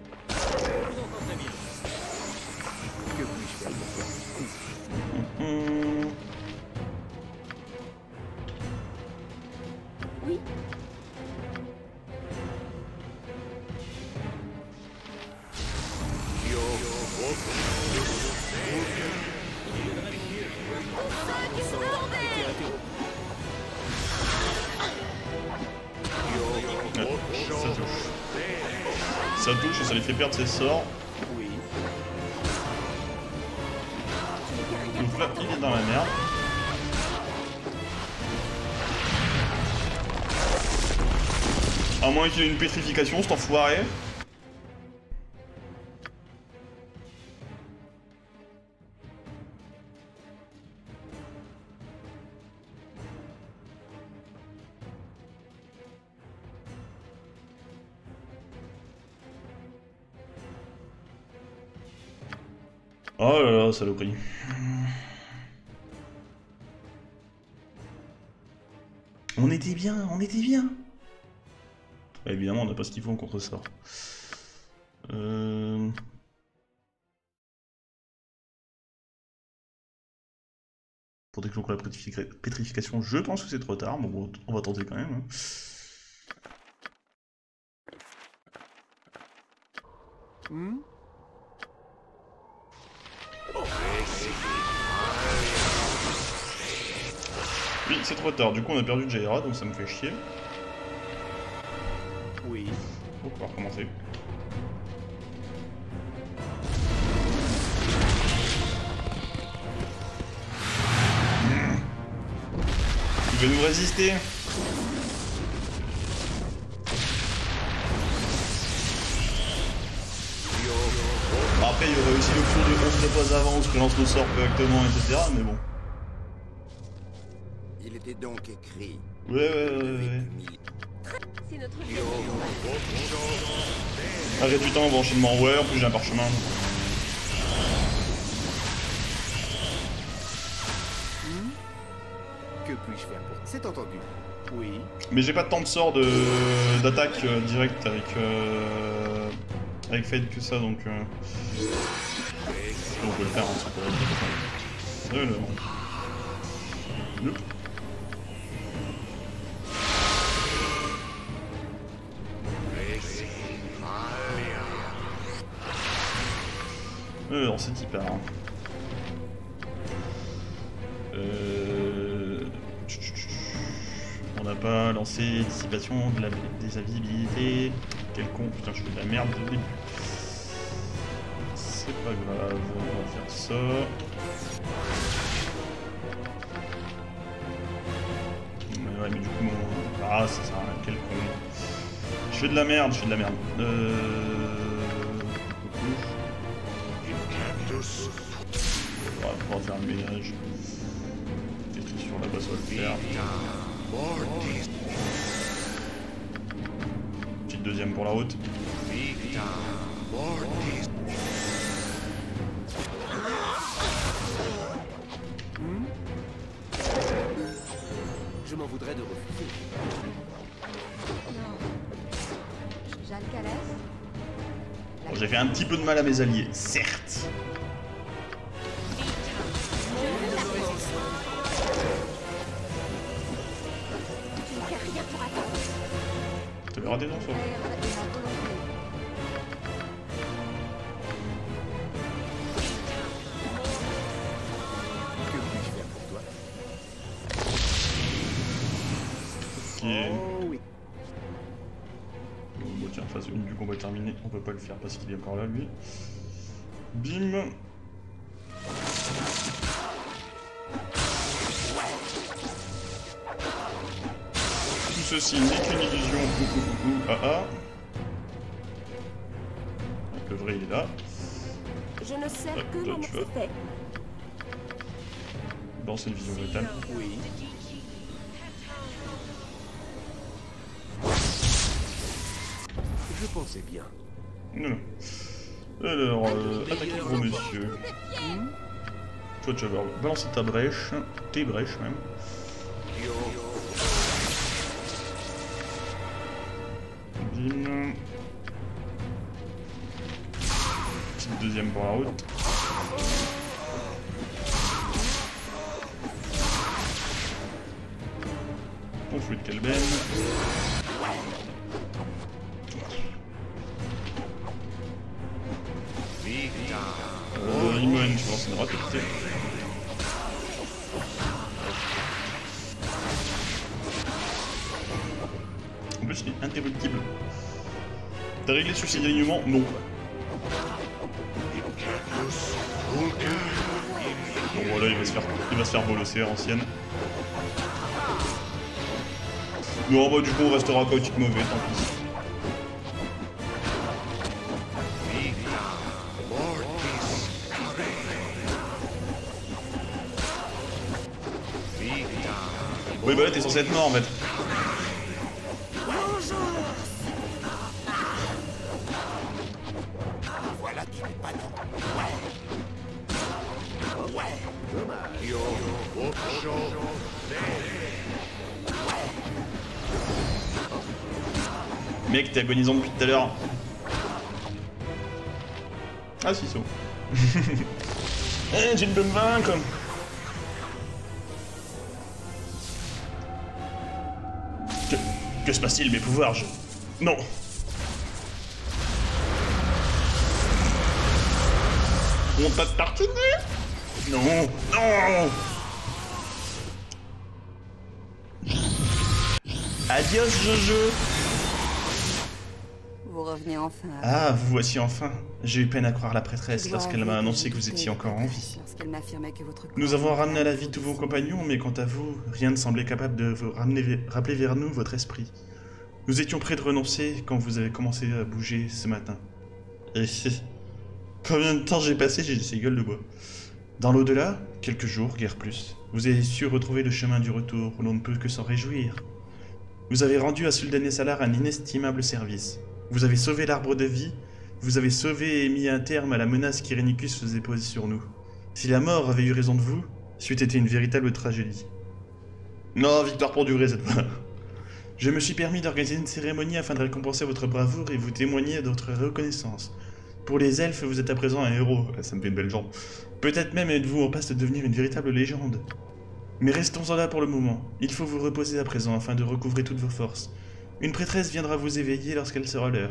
Que puis-je faire pour toi? Hum. Oui. Ouais, ça touche. Ça touche et ça lui fait perdre ses sorts. Oui. Donc là, il est dans la merde. À moins qu'il ait une pétrification, cet enfoiré. Oh là là, saloperie. On était bien, on était bien. Ouais, évidemment, on n'a pas ce qu'il faut contre ça. Euh... Pour déclencher la pétrific- pétrification, je pense que c'est trop tard. Bon, on va tenter quand même. Hein. Hmm? Oui, c'est trop tard. Du coup, on a perdu Jaira, donc ça me fait chier. Oui. On va pouvoir recommencer. Il va nous résister. Après, il y aurait aussi l'option de on se pas avant, on se lance le sort correctement, et cetera. Mais bon. Il était donc écrit. Ouais, ouais, ouais, ouais. C'est notre Arrête du temps, bon enchaînement, ouais, en plus j'ai un parchemin. Hmm? Que puis-je faire pour... C'est entendu. Oui. Mais j'ai pas tant de sorts de d'attaque euh, direct avec euh, avec Fade que ça, donc euh... on peut le faire, hein, c'est pas grave. Alors. Nope. Alors c'est hyper. Hein. Euh... On n'a pas lancé dissipation de la désinvisibilité. Quel con, putain je fais de la merde dès le début. C'est pas grave, on va faire ça. Ouais mais du coup mon... Ah ça sert à rien, quel con. Je fais de la merde, je fais de la merde. Euh... On va pouvoir faire le ménage. Tetris sur la base, on va le faire. Petite deuxième pour la route. Hmm? Je m'en voudrais de refuser. Non. Jalcalès. Bon, j'ai fait un petit peu de mal à mes alliés, certes. Tu ne fais rien pour attendre. T'avais raté non ça? Que puis-je faire pour toi? Ok. Oh oui. Bon tiens, phase une du combat est terminée, on peut pas le faire parce qu'il est encore là lui. Bim. Tout ceci n'est qu'une illusion. Coucou coucou ah ah. Donc, le vrai il est là. Je ne sers Hop, que toi, mon tu vas. architecte. Dans cette vision brutale. Oui. Je pensais bien. Non, non. Alors, euh, attaquez gros monsieur. Hmm? Toi tu vas balancer ta brèche, tes brèches même. Bim. Petite deuxième pour la route. Ton fruit de Kelben. Euh, Imoen, je pense qu'on aura pété. En plus, il est interruptible. T'as réglé ce signalement? Non. Bon voilà, il va se faire, il va se faire bolosser à l'ancienne. Non, bah du coup, on restera chaotique mauvais, tant pis. Oui, bah là, t'es censé être mort, en fait. Voilà qui n'est pas non. Ouais. Ouais. Yo. Mec, t'es agonisant depuis tout à l'heure. Ah, si, so. Eh, tu ne peux me vaincre. Que, que se passe-t-il, mes pouvoirs? Je... Non. On t'a tartiné? Non, non. Adios, Jojo. Vous revenez enfin. Ah, vous voici enfin. J'ai eu peine à croire la prêtresse lorsqu'elle m'a annoncé que vous étiez encore en vie. Nous avons ramené à la vie tous vos compagnons, mais quant à vous, rien ne semblait capable de vous ramener, rappeler vers nous votre esprit. Nous étions prêts de renoncer quand vous avez commencé à bouger ce matin. Et combien de temps j'ai passé, j'ai ces gueules de bois. Dans l'au-delà, quelques jours, guère plus, vous avez su retrouver le chemin du retour où l'on ne peut que s'en réjouir. Vous avez rendu à Suldané Salar un inestimable service. Vous avez sauvé l'arbre de vie, vous avez sauvé et mis un terme à la menace qu'Irenicus faisait poser sur nous. Si la mort avait eu raison de vous, c'eût été une véritable tragédie. Non, victoire pour durer cette fois. Je me suis permis d'organiser une cérémonie afin de récompenser votre bravoure et vous témoigner de votre reconnaissance. Pour les elfes, vous êtes à présent un héros. Ça me fait une belle jambe. Peut-être même êtes-vous en passe de devenir une véritable légende. Mais restons-en là pour le moment. Il faut vous reposer à présent afin de recouvrer toutes vos forces. Une prêtresse viendra vous éveiller lorsqu'elle sera l'heure.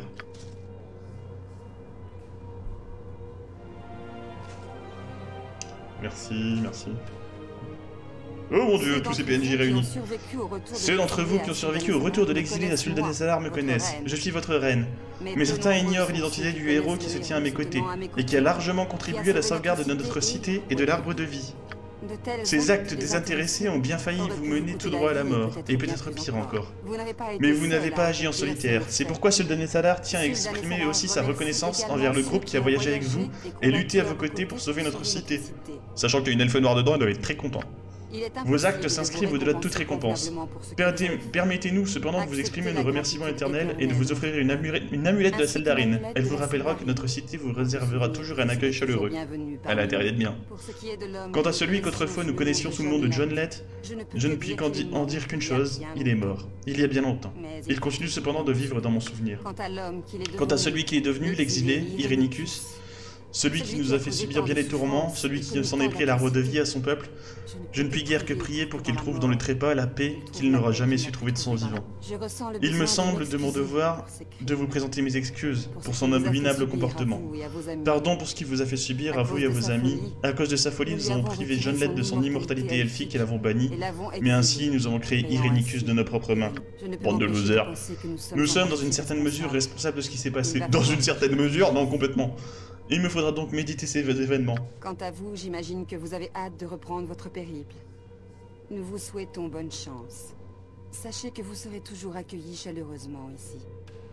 Merci, merci. Oh mon dieu, tous ces P N J réunis. Ceux d'entre vous qui ont survécu au retour de l'exilé à Suldané Salar me connaissent. Je suis votre reine. Mais certains ignorent l'identité du héros qui se tient à mes côtés, et qui a largement contribué à la sauvegarde de notre cité et de l'arbre de vie. Ces actes désintéressés ont bien failli vous mener tout droit à la mort, et peut-être pire encore. Mais vous n'avez pas agi en solitaire, c'est pourquoi Suldané Salar tient à exprimer aussi sa reconnaissance envers le groupe qui a voyagé avec vous et lutté à vos côtés pour sauver notre cité. Sachant qu'il y a une elfe noire dedans, elle doit être très contente. Vos actes s'inscrivent au-delà de toute récompense. Permettez-nous cependant de vous exprimer nos remerciements éternels et de vous offrir une, amulette, une amulette de la Seldarine. Elle vous rappellera que notre cité vous réservera toujours un accueil chaleureux. Elle a intérêt d'être bien. Quant à celui qu'autrefois nous connaissions sous le nom de John Lett, je ne puis qu'en di en dire qu'une chose, il est mort. Il y a bien longtemps. Il continue cependant de vivre dans mon souvenir. Quant à celui qui est devenu l'exilé, Irenicus, celui qui nous a fait subir bien les tourments, celui qui s'en est pris à l'arbre de vie à son peuple, je ne puis guère que prier pour qu'il trouve dans le trépas la paix qu'il n'aura jamais su trouver de son vivant. Il me semble de mon devoir de vous présenter mes excuses pour son abominable comportement. Pardon pour ce qu'il vous a fait subir à vous et à vos amis. À cause de sa folie, nous avons privé John Lett de son immortalité elfique et l'avons banni, mais ainsi nous avons créé Irenicus de nos propres mains. Bande de losers. Nous sommes dans une certaine mesure responsables de ce qui s'est passé. Dans une certaine mesure, non, complètement. Il me faudra donc méditer ces événements. Quant à vous, j'imagine que vous avez hâte de reprendre votre périple. Nous vous souhaitons bonne chance. Sachez que vous serez toujours accueillis chaleureusement ici.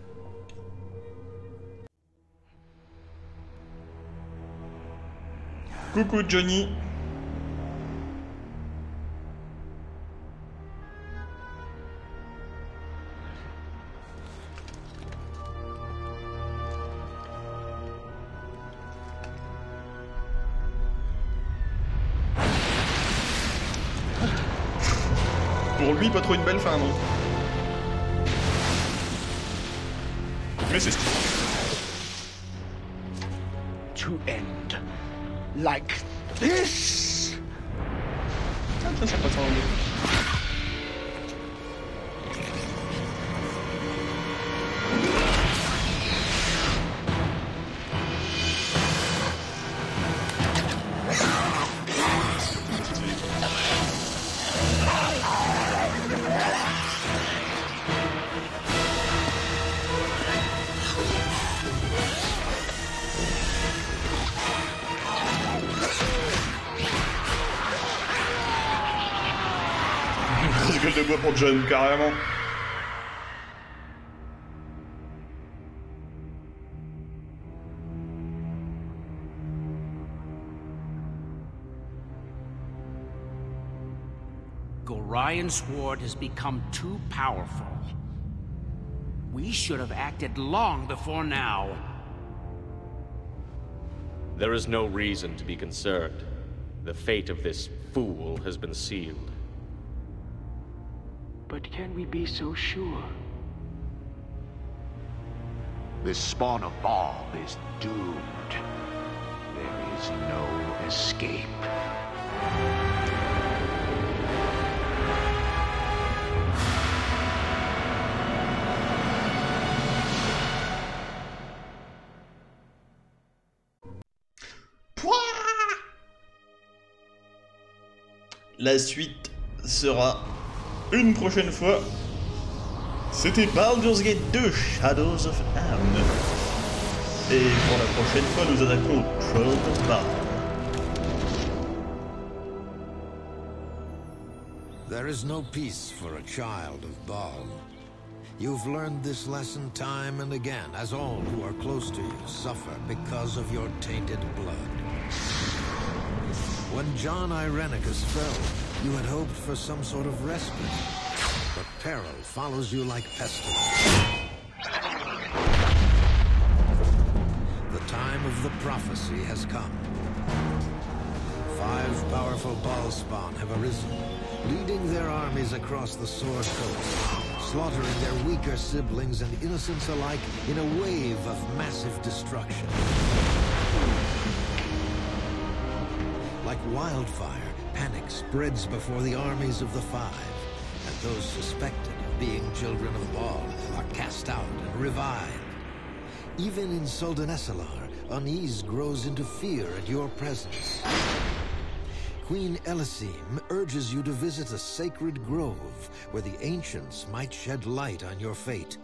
Coucou Johnny. Pour lui, pas trop une belle fin, non? Mais c'est stylé. To end like this. Ah, tiens, ça passe en anglais. Gueule de bois pour John, carrément. Gorion Sword has become too powerful. We should have acted long before now. There is no reason to be concerned. The fate of this fool has been sealed. But can we be so sure? This spawn of Baal is doomed. There is no escape. La suite sera une prochaine fois. C'était Baldur's Gate deux, Shadows of Amn. Et pour la prochaine fois, nous attaquons Throne of Baal. There is no peace for a child of Baal. You've learned this lesson time and again, as all who are close to you suffer because of your tainted blood. When John Irenicus fell, you had hoped for some sort of respite. But peril follows you like pestilence. The time of the prophecy has come. Five powerful Baal spawn have arisen, leading their armies across the Sword Coast, slaughtering their weaker siblings and innocents alike in a wave of massive destruction. Like wildfire, panic spreads before the armies of the Five, and those suspected of being children of Baal are cast out and revived. Even in Soldanesselar, unease grows into fear at your presence. Queen Elysim urges you to visit a sacred grove where the ancients might shed light on your fate.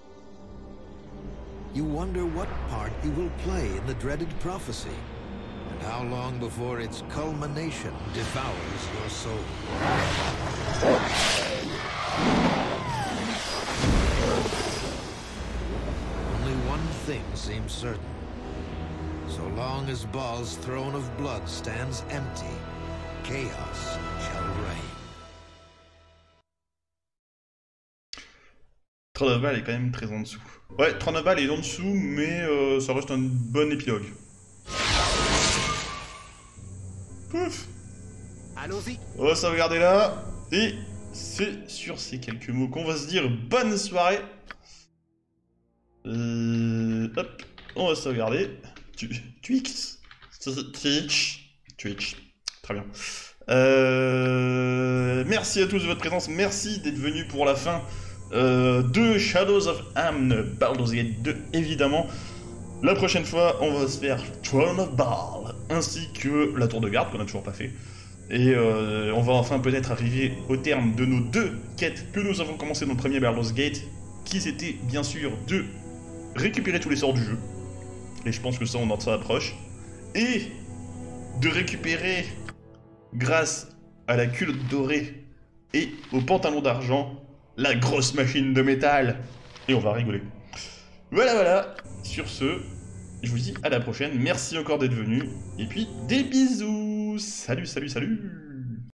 You wonder what part you will play in the dreaded prophecy, and how long before its culmination devours your soul. Only one thing seems certain. So long as Baal's throne of blood stands empty, chaos shall reign. Throne of Baal est quand même très en dessous. Ouais, Throne of Baal est en dessous, mais euh, ça reste un bon épilogue. Pouf. Allons-y. On va sauvegarder là. Et c'est sur ces quelques mots qu'on va se dire bonne soirée. Euh, hop, on va sauvegarder. Twix. Twitch. Twitch. Très bien. Euh, merci à tous de votre présence. Merci d'être venus pour la fin euh, de Shadows of Amn, Baldur's Gate deux, évidemment. La prochaine fois, on va se faire Throne of Baal, ainsi que la tour de garde, qu'on n'a toujours pas fait. Et euh, on va enfin peut-être arriver au terme de nos deux quêtes que nous avons commencé dans le premier Baldur's Gate, qui c'était bien sûr de récupérer tous les sorts du jeu. Et je pense que ça, on en s'approche. Et de récupérer, grâce à la culotte dorée et au pantalon d'argent, la grosse machine de métal. Et on va rigoler. Voilà, voilà. Sur ce, je vous dis à la prochaine. Merci encore d'être venus. Et puis, des bisous. Salut, salut, salut.